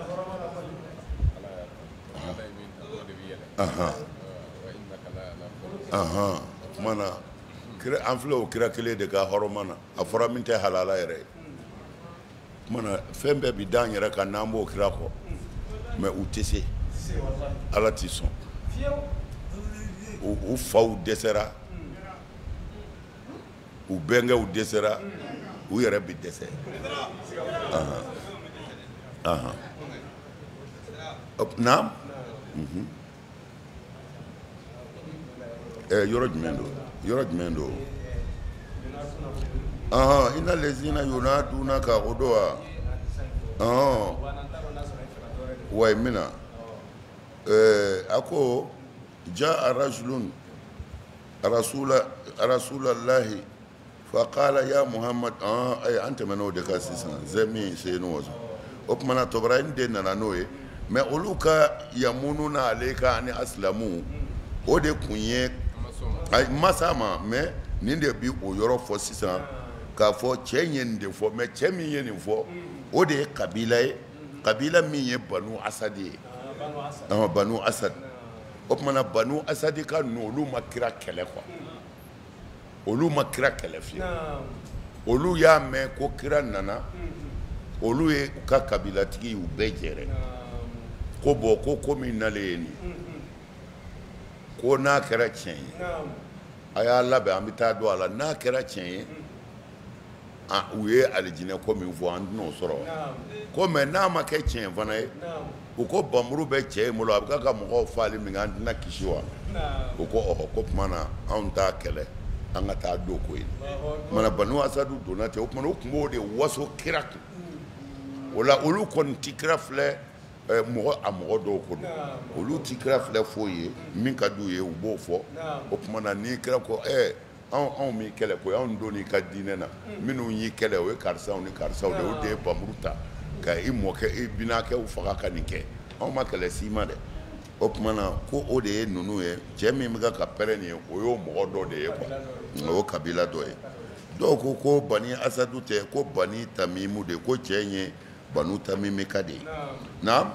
S1: ma kuma na an filɛ o kira kelen de ka hɔrɔn na a fɔra min tɛ halala yɛrɛ ye kuma na fɛn bɛɛ bi da an yɛrɛ kan n'an b'o kira kɔ mais u tɛ se Ala t'i sɔn u faw dɛsɛra u bɛnkɛw dɛsɛra u yɛrɛ bi dɛsɛ naam yɔrɔ jumɛn don yɔrɔ jumɛn don inna lezina yunadunaka o don wa wa mina a ko jaa rajulun rasulallahi faqala ya Muhammad an tɛmɛna de kan sisan zɛmi seyinu wazo o kumana tɔbarayin de nana n'o ye mais olu ka yamununa ale ka ani asilamu o de kun ye masa ma mais nin de bi o yɔrɔ fɔ sisan k'a fɔ cɛ ye nin de fɔ mais cɛ min ye nin fɔ o de ye kabila ye kabila min ye Banu Asadi ye Banu Asad o kumana Banu Asadi ka ninnu olu ma kira kɛlɛ quoi olu ma kira kɛlɛ fiyewu olu y'a mɛn ko kira nana olu ye u ka kabilatigi u bɛɛ jɛrɛ ko bɔn ko ko min nalen ye nin ko n'a kɛra tiɲɛ ye a y'a labɛn an bɛ taa don a la n'a kɛra tiɲɛ ye u ye alijinɛ ko min fɔ an tɛn'o sɔrɔ ko mɛ n'a ma kɛ tiɲɛ fana ye u ko banburu bɛ cɛ in bolo a bɛ k'a ka mɔgɔw faali min an tɛna kisi wa u ko ɔhɔ ko tuma na anw t'a kɛlɛ an ka taa don ko ye mana Banu Asadu donna ten o tuma o tun b'o de waso kira kun o la olu kɔni ti kira filɛ mɔgɔ a mɔgɔ dɔw kɔnɔ olu ti kira filɛ foyi ye min ka d'u ye u b'o fɔ o tuma na ni kira ko ɛ anw m'i kɛlɛ koyi anw don n'i ka diinɛ na minnu y'i kɛlɛ o ye karisaw ni karisaw de o de ye bamuru ta ka i mɔkɛ i binakɛw faga ka nin kɛ anw ma kɛlɛ s'i ma dɛ o tuma na ko o de ye ninnu ye cɛ min bɛ ka pɛrɛn nin ye o y'o mɔgɔ dɔ de ye quoi o kabila dɔ ye dɔw ko ko bani asadu tɛ ko bani tamimu de ko cɛ in ye banu tamimi ka de ye na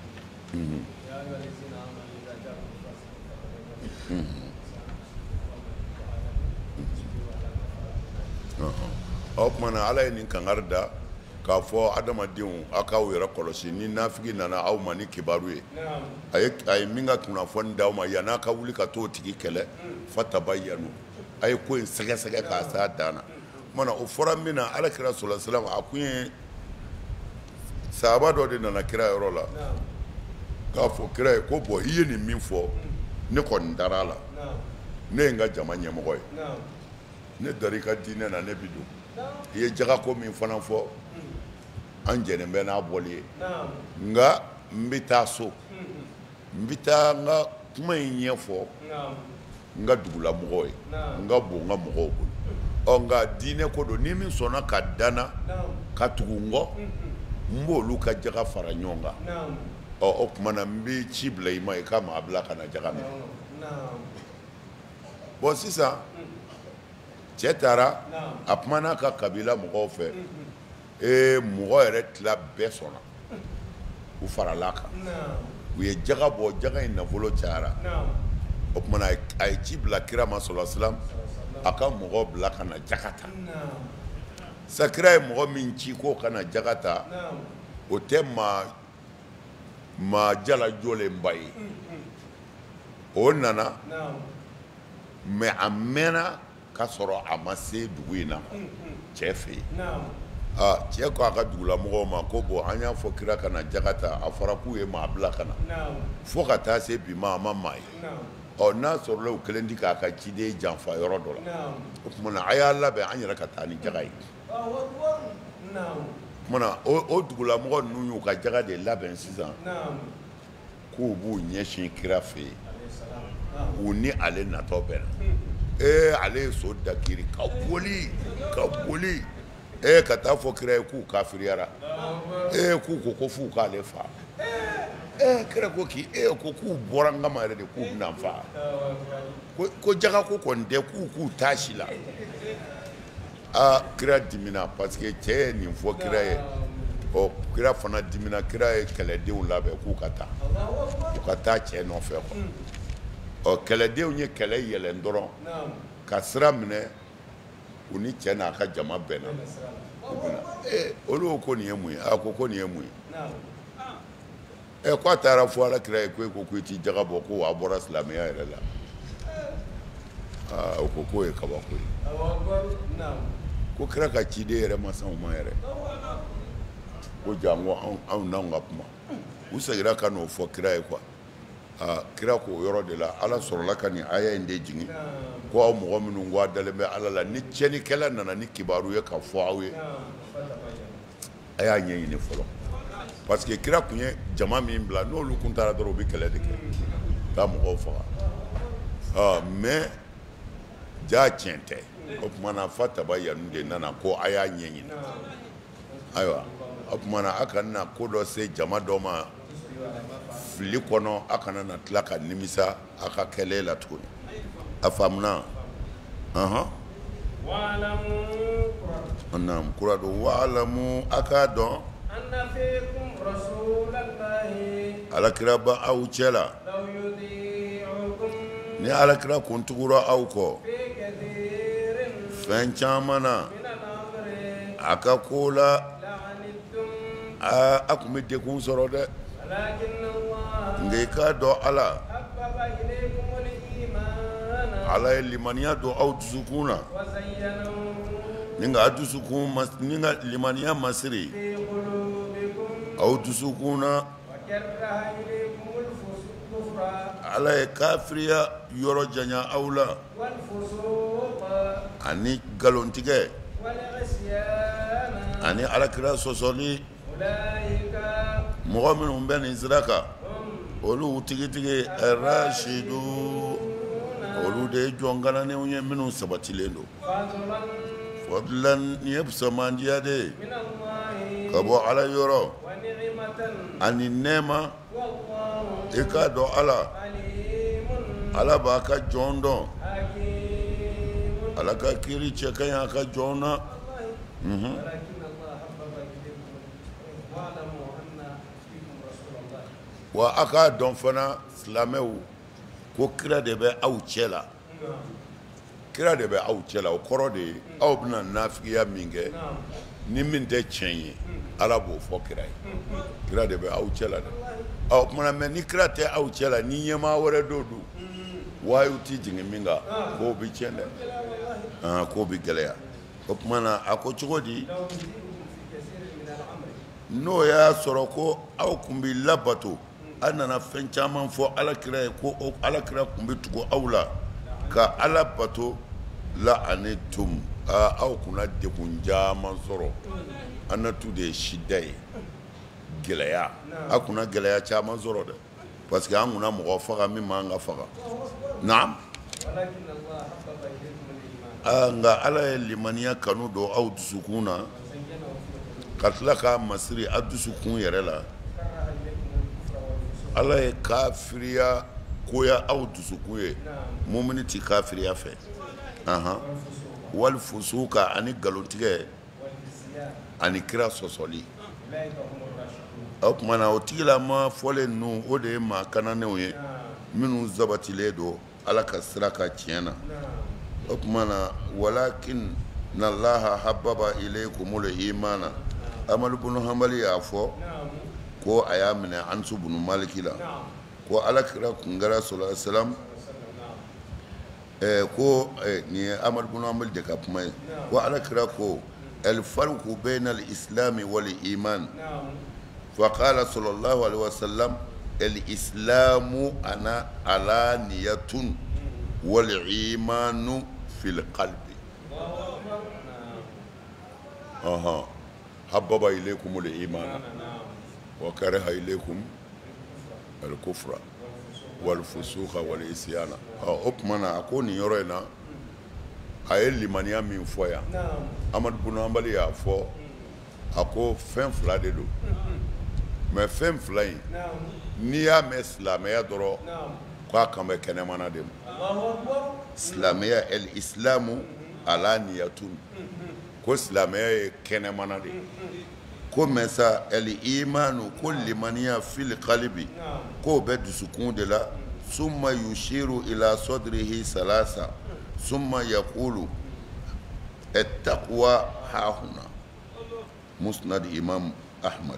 S1: o tuma na ala ye nin kangari da k'a fɔ adamadenw aw k'aw yɛrɛ kɔlɔsi ni nafigi nana aw ma ni kibaru ye a ye min ka kunnafoni d'aw ma yan'a ka wuli ka t'o tigi kɛlɛ fatabayyanu a ye ko in sɛgɛsɛgɛ k'a s'a dan na o tuma na o fɔra min na alakira sɔlɔlaahu alayhi wa sallam a kun ye sahaba dɔ de nana kira yɔrɔ la k'a fɔ kira ye ko bɔn i ye nin min fɔ ne kɔni dar'a la ne ye n ka jama ɲɛmɔgɔ ye ne dar'i ka diinɛ na ne bi don i ye jagako min fana fɔ an jɛnen bɛ n'a bɔli ye nka n bɛ taa so n bɛ taa n ka kuma in ɲɛfɔ n ka dugulamɔgɔw ye n ka bon n ka mɔgɔw bolo ɔ nka diinɛ ko don ni min sɔnna ka danna ka tugu n kɔ n b'olu ka jaga fara ɲɔgɔn kan ɔ o tuma na n bɛ ci bila i ma i ka maa bila ka na jaga minɛ bɔn sisan cɛ taara a kumana ka kabila mɔgɔw fɛ ee mɔgɔ yɛrɛ tila bɛɛ sɔnna u farala kan u ye jaga bɔ jaga in nafolo cayara o kumana a ye ci bila kira ma sɔlɔlaahu alayhi wa sallam a ka mɔgɔ bila ka na jaga ta sa kira ye mɔgɔ min ci k'o ka na jaga ta o tɛ maa maa jalajolenba ye o nana mɛ a mɛnna ka sɔrɔ a ma se dugu in na cɛ fɛ yen aa cɛ ko a ka dugulamɔgɔw ma ko bon an y'a fɔ kira ka na jaga ta a fɔra k'u ye maa bila ka na fo ka taa se bi ma a ma maa ye ɔ n'a sɔrɔla u kelen di k'a ka ciden janfa yɔrɔ dɔ la o tuma na a y'a labɛn an yɛrɛ ka taa ni jaga ye o tuma na o dugulamɔgɔ ninnu y'u ka jaga de labɛn sisan k'u b'u ɲɛsin kira fɛ yen u ni ale natɔ bɛnna ee ale ye so dakiri ka boli ka boli ee ka taa fɔ kira ye k'u kafiriyara ee k'u ko ko f'u k'ale fa ee kira ko k'i ee ko k'u bɔra n kama yɛrɛ de k'u bɛna n fa ko jaga ko kɔni tɛ k'u k'u t'a si la aa kira dimina parce que cɛ ye nin fɔ kira ye ɔ kira fana dimina kira ye kɛlɛdenw labɛn k'u ka taa u ka taa cɛ nɔfɛ quoi ɔ kɛlɛdenw ye kɛlɛ yɛlɛn dɔrɔn ka sira minɛ u ni cɛ n'a ka jama bɛnna u bɛna ee olu ko nin ye mun ye a ko ko nin ye mun ye ɛ k'a taara fɔ alakira ye ko e ko ko i t'i jaga bɔ ko a bɔra silamɛya yɛrɛ la aa o ko k'o ye kabako ye ko kira ka ciden yɛrɛ ma sɔn o ma yɛrɛ ko janko anw n'anw ka kuma u seginna ka n'o fɔ kira ye quoi aa kira k'o yɔrɔ de la ala sɔrɔla ka nin aya in de jigin ko aw mɔgɔ minnu ko a dalen bɛ ala la ni tiɲɛnikɛla nana ni kibaru ye ka fɔ aw ye a y'a ɲɛɲini fɔlɔ parce que kira tun ye jama min bila n'olu kun taara dɔrɔn u bɛ kɛlɛ de kɛ ka mɔgɔw faga aa mais jaa tiɲɛ tɛ o tuma na fatabayyanu de nana ko a y'a ɲɛɲini ayiwa o tuma na a kana na ko dɔ se jama dɔ ma fili kɔnɔ a kana na tila ka nimisa a ka kɛlɛ la tuguni a faamuna ɔhɔn naam kura don wa'lamu a k'a dɔn alakira ba aw cɛ la ni alakira kun tugura aw kɔ fɛn caman na a ka ko la a kun bɛ degun sɔrɔ dɛ nka i k'a dɔn ala ala ye limaniya don aw dusukun na ni nka a dusukun ni nka limaniya masiri aw dusukun na ala ye kafiriya yɔrɔ janya aw la ani nkalontigɛ ani alakira sɔsɔli mɔgɔ minnu bɛ nin sira kan olu tigitigi arashidu olu de jɔngananenw ye minnu sabatilen don fadlan ni ye fusamandiya de ye ka bɔ ala yɔrɔ ani nɛɛma i k'a dɔn ala ala b'a ka jɔn dɔn ala ka kiiri cɛ ka ɲi a ka jɔn na wa a k'a dɔn fana silamɛw ko kira de bɛ aw cɛ la kira de bɛ aw cɛ la o kɔrɔ de ye aw bɛna nafigiya min kɛ ni min tɛ tiɲɛ ye ala b'o fɔ kira ye kira de bɛ aw cɛ la dɛ ɔ kumana mɛ ni kira tɛ aw cɛ la ni ɲɛmaa wɛrɛ dɔ don waayu ti jigin min kan k'o bɛ tiɲɛ dɛ aa k'o bɛ gɛlɛya o kumana a ko cogo di n'o y'a sɔrɔ ko aw kun bɛ labato a nana fɛn caman fɔ alakira ye ko alakira kun bɛ tugu aw la ka ala bato la ani tum aw kunna degun caman sɔrɔ an na tu de ye sida ye gɛlɛya a kunna gɛlɛya caman sɔrɔ dɛ parce que an kunna mɔgɔ faga min man ka faga naam nka ala ye limaniya kanu don aw dusukun na ka tila k'a masiri a dusukun yɛrɛ la ala ye kafiriya koya aw dusukun ye mumini ti kafiriya fɛ ahan wali fusuka ani galontigɛ ani kira sɔsɔli o kumana o tigilama fɔlen ninnu o de ye maa kananenw ye minnu sabatilen don ala ka sira ka tiɲɛ na o kumana walakin nalaha hababa ilaykumul imana amadu bunu hanbali y'a fɔ ko a y'a minɛ Anas bunu Maliki la ko alakira kun kɛra sallallahu alaihi wasallam ko nin ye amadu bunu hanbali de ka kuma ye ko alakira ko الفرق بين الإسلام والإيمان فقال صلى الله عليه وسلم الإسلام أنا علانية والإيمان في القلب أها حبب إليكم الإيمان وكره إليكم الكفر والفسوق والعصيان أكمنا أكون يرينا a ye limaniya min fɔ yan amadu bunu hanbali y'a fɔ a ko fɛn fila de don mɛ fɛn fila in n'i y'a mɛn silamɛya dɔrɔn k'a kan bɛ kɛnɛmana de ma silamɛya el islamu ala niyatun ko silamɛya ye kɛnɛmana de ko mɛ sa el imanu ko limaniya fil qalbi k'o bɛ dusukun de la summa yushiru ila sodrihi salasa ثم يقول التقوى ها هنا مسند إمام أحمد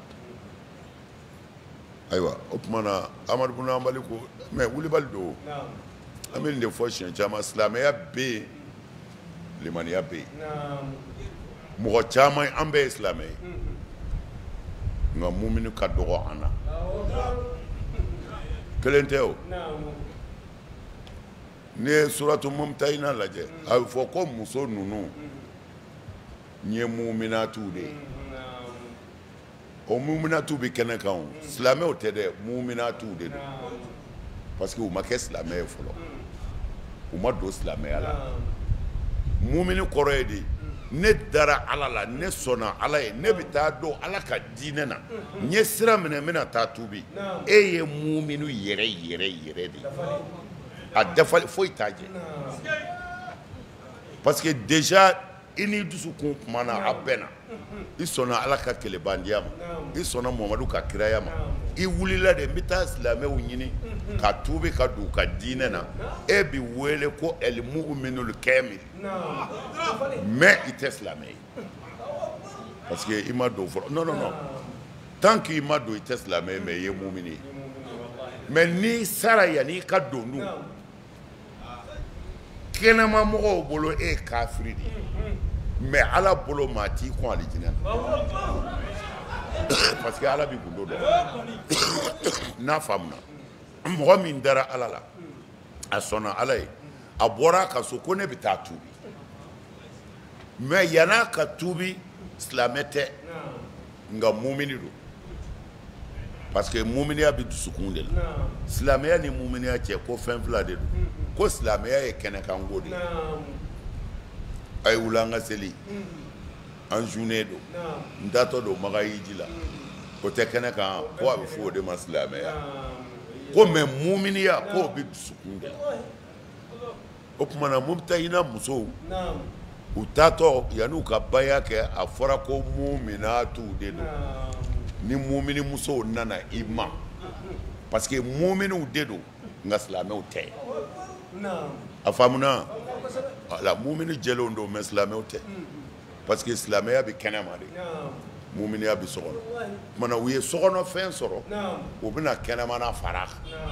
S1: أيوة أكمنا أمر بنا مالكو ما ولي بالدو أمين دفوشين جامع إسلامية بي لمن يبي مغو جامع أمبي إسلامي nga muminu ka dogo ana kelenteo ne suratu mumtahina lajɛ a bɛ fɔ ko muso ninnu n ye muminatu de ye o muminatu bɛ kɛnɛ kan o silamɛw tɛ dɛ muminatu de don parce que u ma kɛ silamɛ ye fɔlɔ u ma don silamɛya la mumini kɔrɔ ye de ne dara ala la ne sɔnna ala ye ne bɛ taa don ala ka diinɛ na n ye sira minɛ n bɛna taa tubi e ye muminu yɛrɛ yɛrɛ yɛrɛ de ye a dafali foyi t'a jɛ parce que déjà i ni dusukun kumana a bɛnna i sɔnna ala ka kɛlɛbandiya ma i sɔnna Muhamadu ka kiraya ma i wulila de n bɛ taa silamɛw ɲini ka tuubi ka don u ka diinɛ na e bi wele ko el mu'minul kamil mais i tɛ silamɛ ye parce que i ma don fɔlɔ non non non tant que i ma don i tɛ silamɛ ye mais i ye mumini ye mais n'i sara yanni i ka don dun kɛnɛma mɔgɔw bolo e ye kafiri de ye mais ala bolo maa t'i kun alijinɛ na parce que ala b'i gundo dɔn n'a faamuna mɔgɔ min dara ala la a sɔnna ala ye a bɔra a ka so ko ne bɛ taa tuubi mais yan'a ka tuubi silamɛ tɛ nka mumini don parce que muminiya bɛ dusukun de la silamɛya ni muminiya cɛ ko fɛn fila de don ko silamɛya ye kɛnɛkanko de ye a ye wuli an ka seli an zunnen don n tatɔ don Magayiji la o tɛ kɛnɛ kan ko a bɛ fɔ o de ma silamɛya ko mɛ muminiya k'o bɛ dusukun de la o tuma na mubitahina musow u tatɔ yanni u ka baya kɛ a fɔra ko muminatu de don ni mumini musow nana i ma parce que muminiw de don nka silamɛw tɛ a faamuna ala mumini jɛlenw don mɛ silamɛw tɛ parce que silamɛya bɛ kɛnɛma de muminiya bɛ sɔgɔnɔ o tuma na u ye sɔgɔnɔfɛn sɔrɔ u bɛna kɛnɛmana fara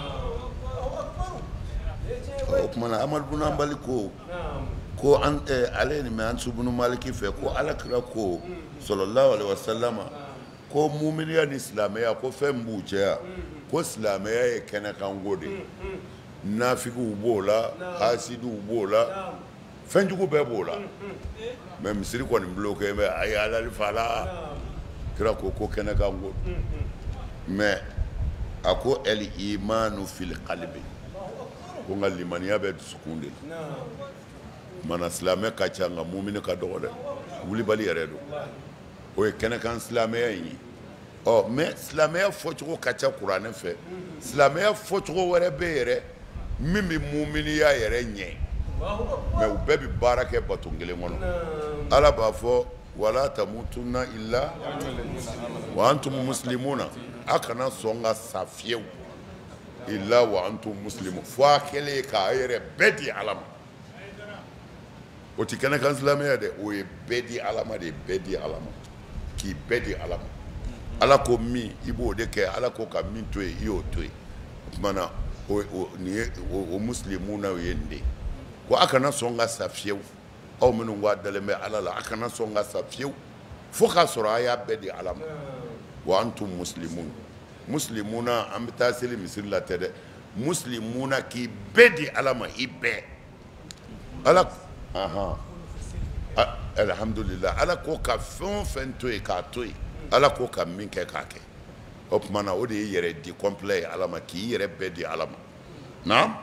S1: o tuma na Amadu Bunu Anbali ko ko an ale ye nin mɛn Anasi bunu Maliki fɛ ko Alakira ko sallallahu alaihi wasallama ko muminiya ni silamɛya ko fɛn min b'u cɛ ko silamɛya ye kɛnɛkanko de ye nafigiw b'o la hasidiw b'o la fɛnjugu bɛɛ b'o la mɛ misiri kɔni bloqué bɛ a ye alali fa la kira ko ko kɛnɛkanko mɛ a ko el imanu fil qalbi ko nka limaniya bɛ dusukun de la mana silamɛ ka ca nka mumini ka dɔgɔ dɛ wulibali yɛrɛ don o ye kɛnɛkan silamɛya in ye ɔ mɛ silamɛya fɔcogo ka ca kuranɛ fɛ silamɛya fɔcogo wɛrɛ bɛ yɛrɛ min bɛ muminiya yɛrɛ ɲɛ mɛ u bɛɛ bɛ baara kɛ bato kelen kɔnɔ ala b'a fɔ wala tamutunna illa wa antum muslimuna a kana sɔn ka sa fiyewu illa wa antum muslimun fo a kɛlen k'a yɛrɛ bɛɛ di ala ma o tɛ kɛnɛkan silamɛya dɛ o ye bɛɛ di ala ma de ye bɛɛ di ala ma k'i bɛɛ di ala ma ala ko min i b'o de kɛ ala ko ka min to yen i y'o to yen o tuma na o nin ye o muslimuna o ye nin de ye ko a kana sɔn ka sa fiyewu aw minnu k'a dalen bɛ ala la a kana sɔn ka sa fiyewu fo k'a sɔrɔ a y'a bɛɛ di ala ma wa antum muslimun muslimuna an bɛ taa seli misiri la tɛ dɛ muslimuna k'i bɛɛ di ala ma i bɛɛ ala ahan alhamdulillah ala ko ka fɛn o fɛn to yen k'a to yen ala ko ka min kɛ k'a kɛ o tuma na o de ye yɛrɛ di complet ye ala ma k'i yɛrɛ bɛɛ di ala ma naam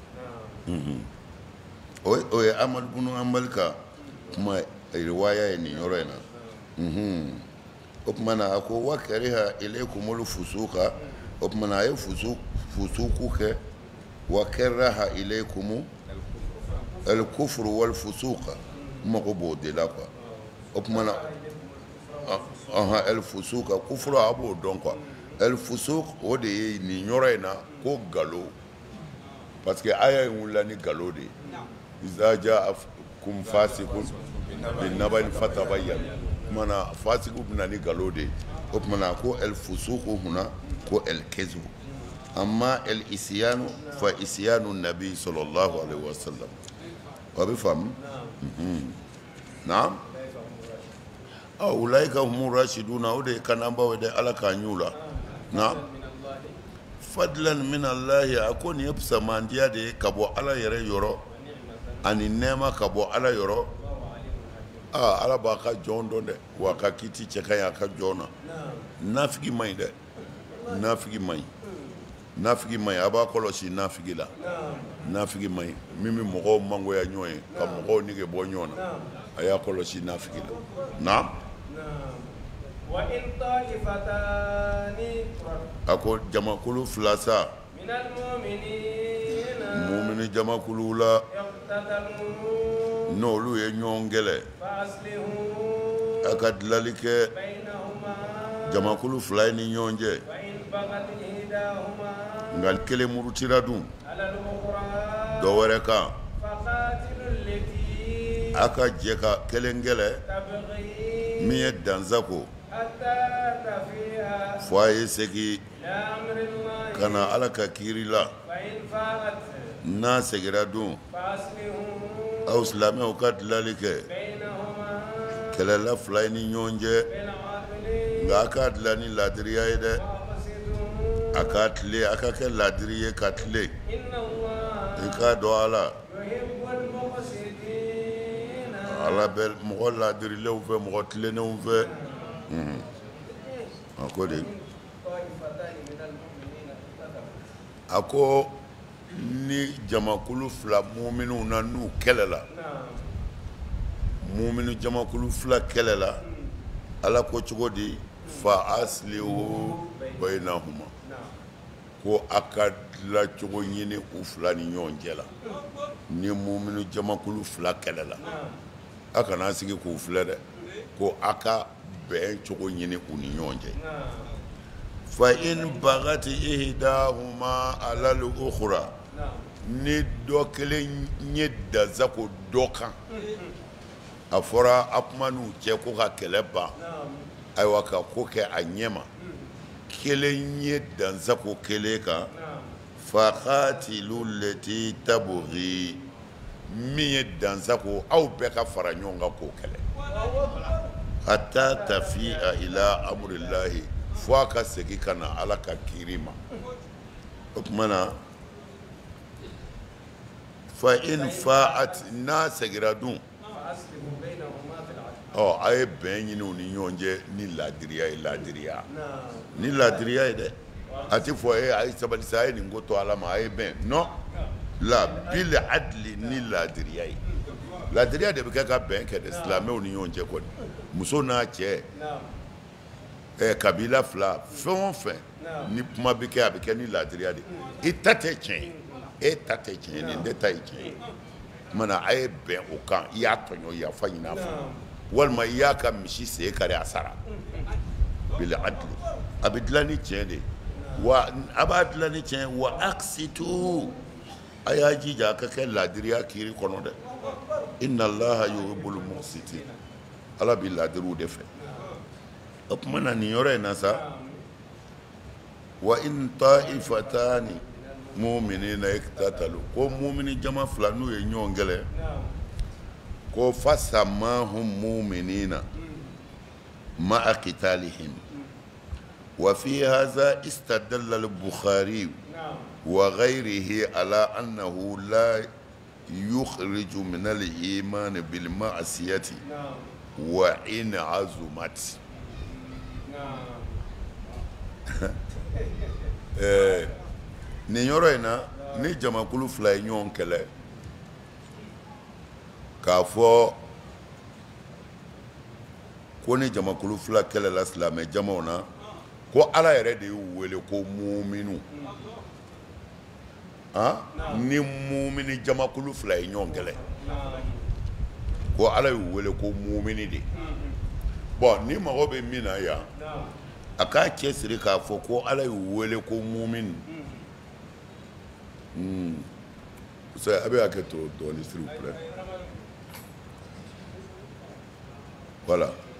S1: o ye Amadu Bunu Anbali ka kuma riwaya ye nin yɔrɔ in na o tuma na a ko wa kariha ilaykumul fusuqa o tuma na a ye fusuku kɛ wa karaha ilaykum al kufru wal fusuqa mago b'o de la quoi o tuma na ahan el fusuqa kufuru a b'o dɔn quoi el fusuq o de ye nin yɔrɔ in na ko nkalon parce que aya in wulila ni nkalon de ye iza ja'akum fasiqun binnabain fatabayyanu mana fasiqu bɛna ni nkalon de ye o tuma na ko el fusuqu huna ko el kezbu amma el isyanu fa isyanu nabi sallallahu alaihi wasallam a bɛ faamu naam ulaika humu rashiduna o de ye kananbaw ye dɛ ala k'an y'u la naam fadlan min allahi a ko nin ye fisamandiya de ye ka bɔ ala yɛrɛ yɔrɔ ani nɛɛma ka bɔ ala yɔrɔ aa ala b'a ka jɔn dɔn dɛ wa a ka kiti cɛ ka ɲi a ka jɔn na nafigi man ɲi dɛ nafigi man ɲi nafigi man ɲi a b'a kɔlɔsi nafigi la nafigi man ɲi min bɛ mɔgɔw mangoya ɲɔgɔn ye ka mɔgɔw nege bɔ ɲɔgɔn na a y'a kɔlɔsi nafigi la naam a ko jamakulu fila sa mumini jamakulu la n'olu ye ɲɔgɔn gɛlɛ a ka dilali kɛ jamakulu fila ye ni ɲɔgɔn cɛ nka kelen murutira dun dɔ wɛrɛ kan a ka jɛ ka kelen gɛlɛ min ye danzako fo a ye segin ka na ala ka kiiri la n'a seginna dun aw silamɛw ka dilali kɛ kɛlɛla fila ye ni ɲɔgɔn cɛ nka a k'a dilan ni laadiriya ye dɛ a ka tile a ka kɛ laadiri ye ka tile i k'a dɔn ala ala bɛ mɔgɔ laadirilenw fɛ mɔgɔ tilennenw fɛ a ko de a ko ni jamakulu fila muminu na n'u kɛlɛla muminu jamakulu fila kɛlɛla ala ko cogo di fa aslihu bainahuma ko a ka dilan cogo ɲini u fila ni ɲɔgɔn cɛ la ni muminu jamakulu fila kɛlɛla a kana sigi k'u filɛ dɛ ko a ka bɛn cogo ɲini u ni ɲɔgɔn cɛ fa in bagati ihdahuma ala al-ukhra ni dɔ kelen ye dansa ko dɔ kan a fɔra a kuma n'u cɛ ko ka kɛlɛ ban ayiwa ka ko kɛ a ɲɛma kelen ye dansa ko kelen kan faqatilu lati tabghi min ye dansa ko aw bɛɛ ka fara ɲɔgɔn kan k'o kɛlɛ hatta tafi'a ila amrillahi fo a ka segin ka na ala ka kiiri ma o tuma na fa in fa'at n'a segira dun ɔ a ye bɛn ɲini u ni ɲɔgɔn cɛ ni laadiriya ye laadiriya ni laadiriya ye dɛ a ti fɔ e a ye sabali sa a ye nin ko to ala ma a ye bɛn non la bil adli ni laadiriya ye laadiriya de bɛ kɛ ka bɛn kɛ dɛ silamɛw ni ɲɔgɔn cɛ kɔni muso n'a cɛ ɛ kabila fila fɛn o fɛn ni kuma bɛ kɛ a bɛ kɛ ni laadiriya de i ta tɛ tiɲɛ ye e ta tɛ tiɲɛ ye nin de ta ye tiɲɛ ye mana a ye bɛn o kan i y'a tɔɲɔ yafa ɲini a fɛ walima i y'a ka misi sen kari a sara bil adli a bɛ dilan ni tiɲɛ de wa a b'a dilan ni tiɲɛ wa aksitu a y'a jija a ka kɛ laadiriya kiiri kɔnɔ dɛ inna allaha yuhibbul muqsitin ala bɛ laadiriw de fɛ o tuma na nin yɔrɔ in na sa wa in ta'ifatani mu'minina iqtatalu ko mu'mini jama fila n'u ye ɲɔgɔn kɛlɛ ko fasamahum mu'minina ma'a qitalihim wa fi hadha istadalla al-Bukhari wa ghayrihi ala annahu la yukhriju min al-iman bil ma'siyati wa in azumat nin yɔrɔ in na ni jamakulu fila ye ɲɔgɔn kɛlɛ k'a fɔ ko ni jamakulu fila kɛlɛla silamɛ jamaw na ko ala yɛrɛ de y'u wele ko muminu ah ni mumini jamakulu fila ye ɲɔgɔn kɛlɛ ko ala y'u wele ko mumini de bɔn ni mago bɛ min na yan a k'a cɛsiri k'a fɔ ko ala y'u wele ko mumini a bɛ hakɛ to dɔɔnin s'il vous plaît voilà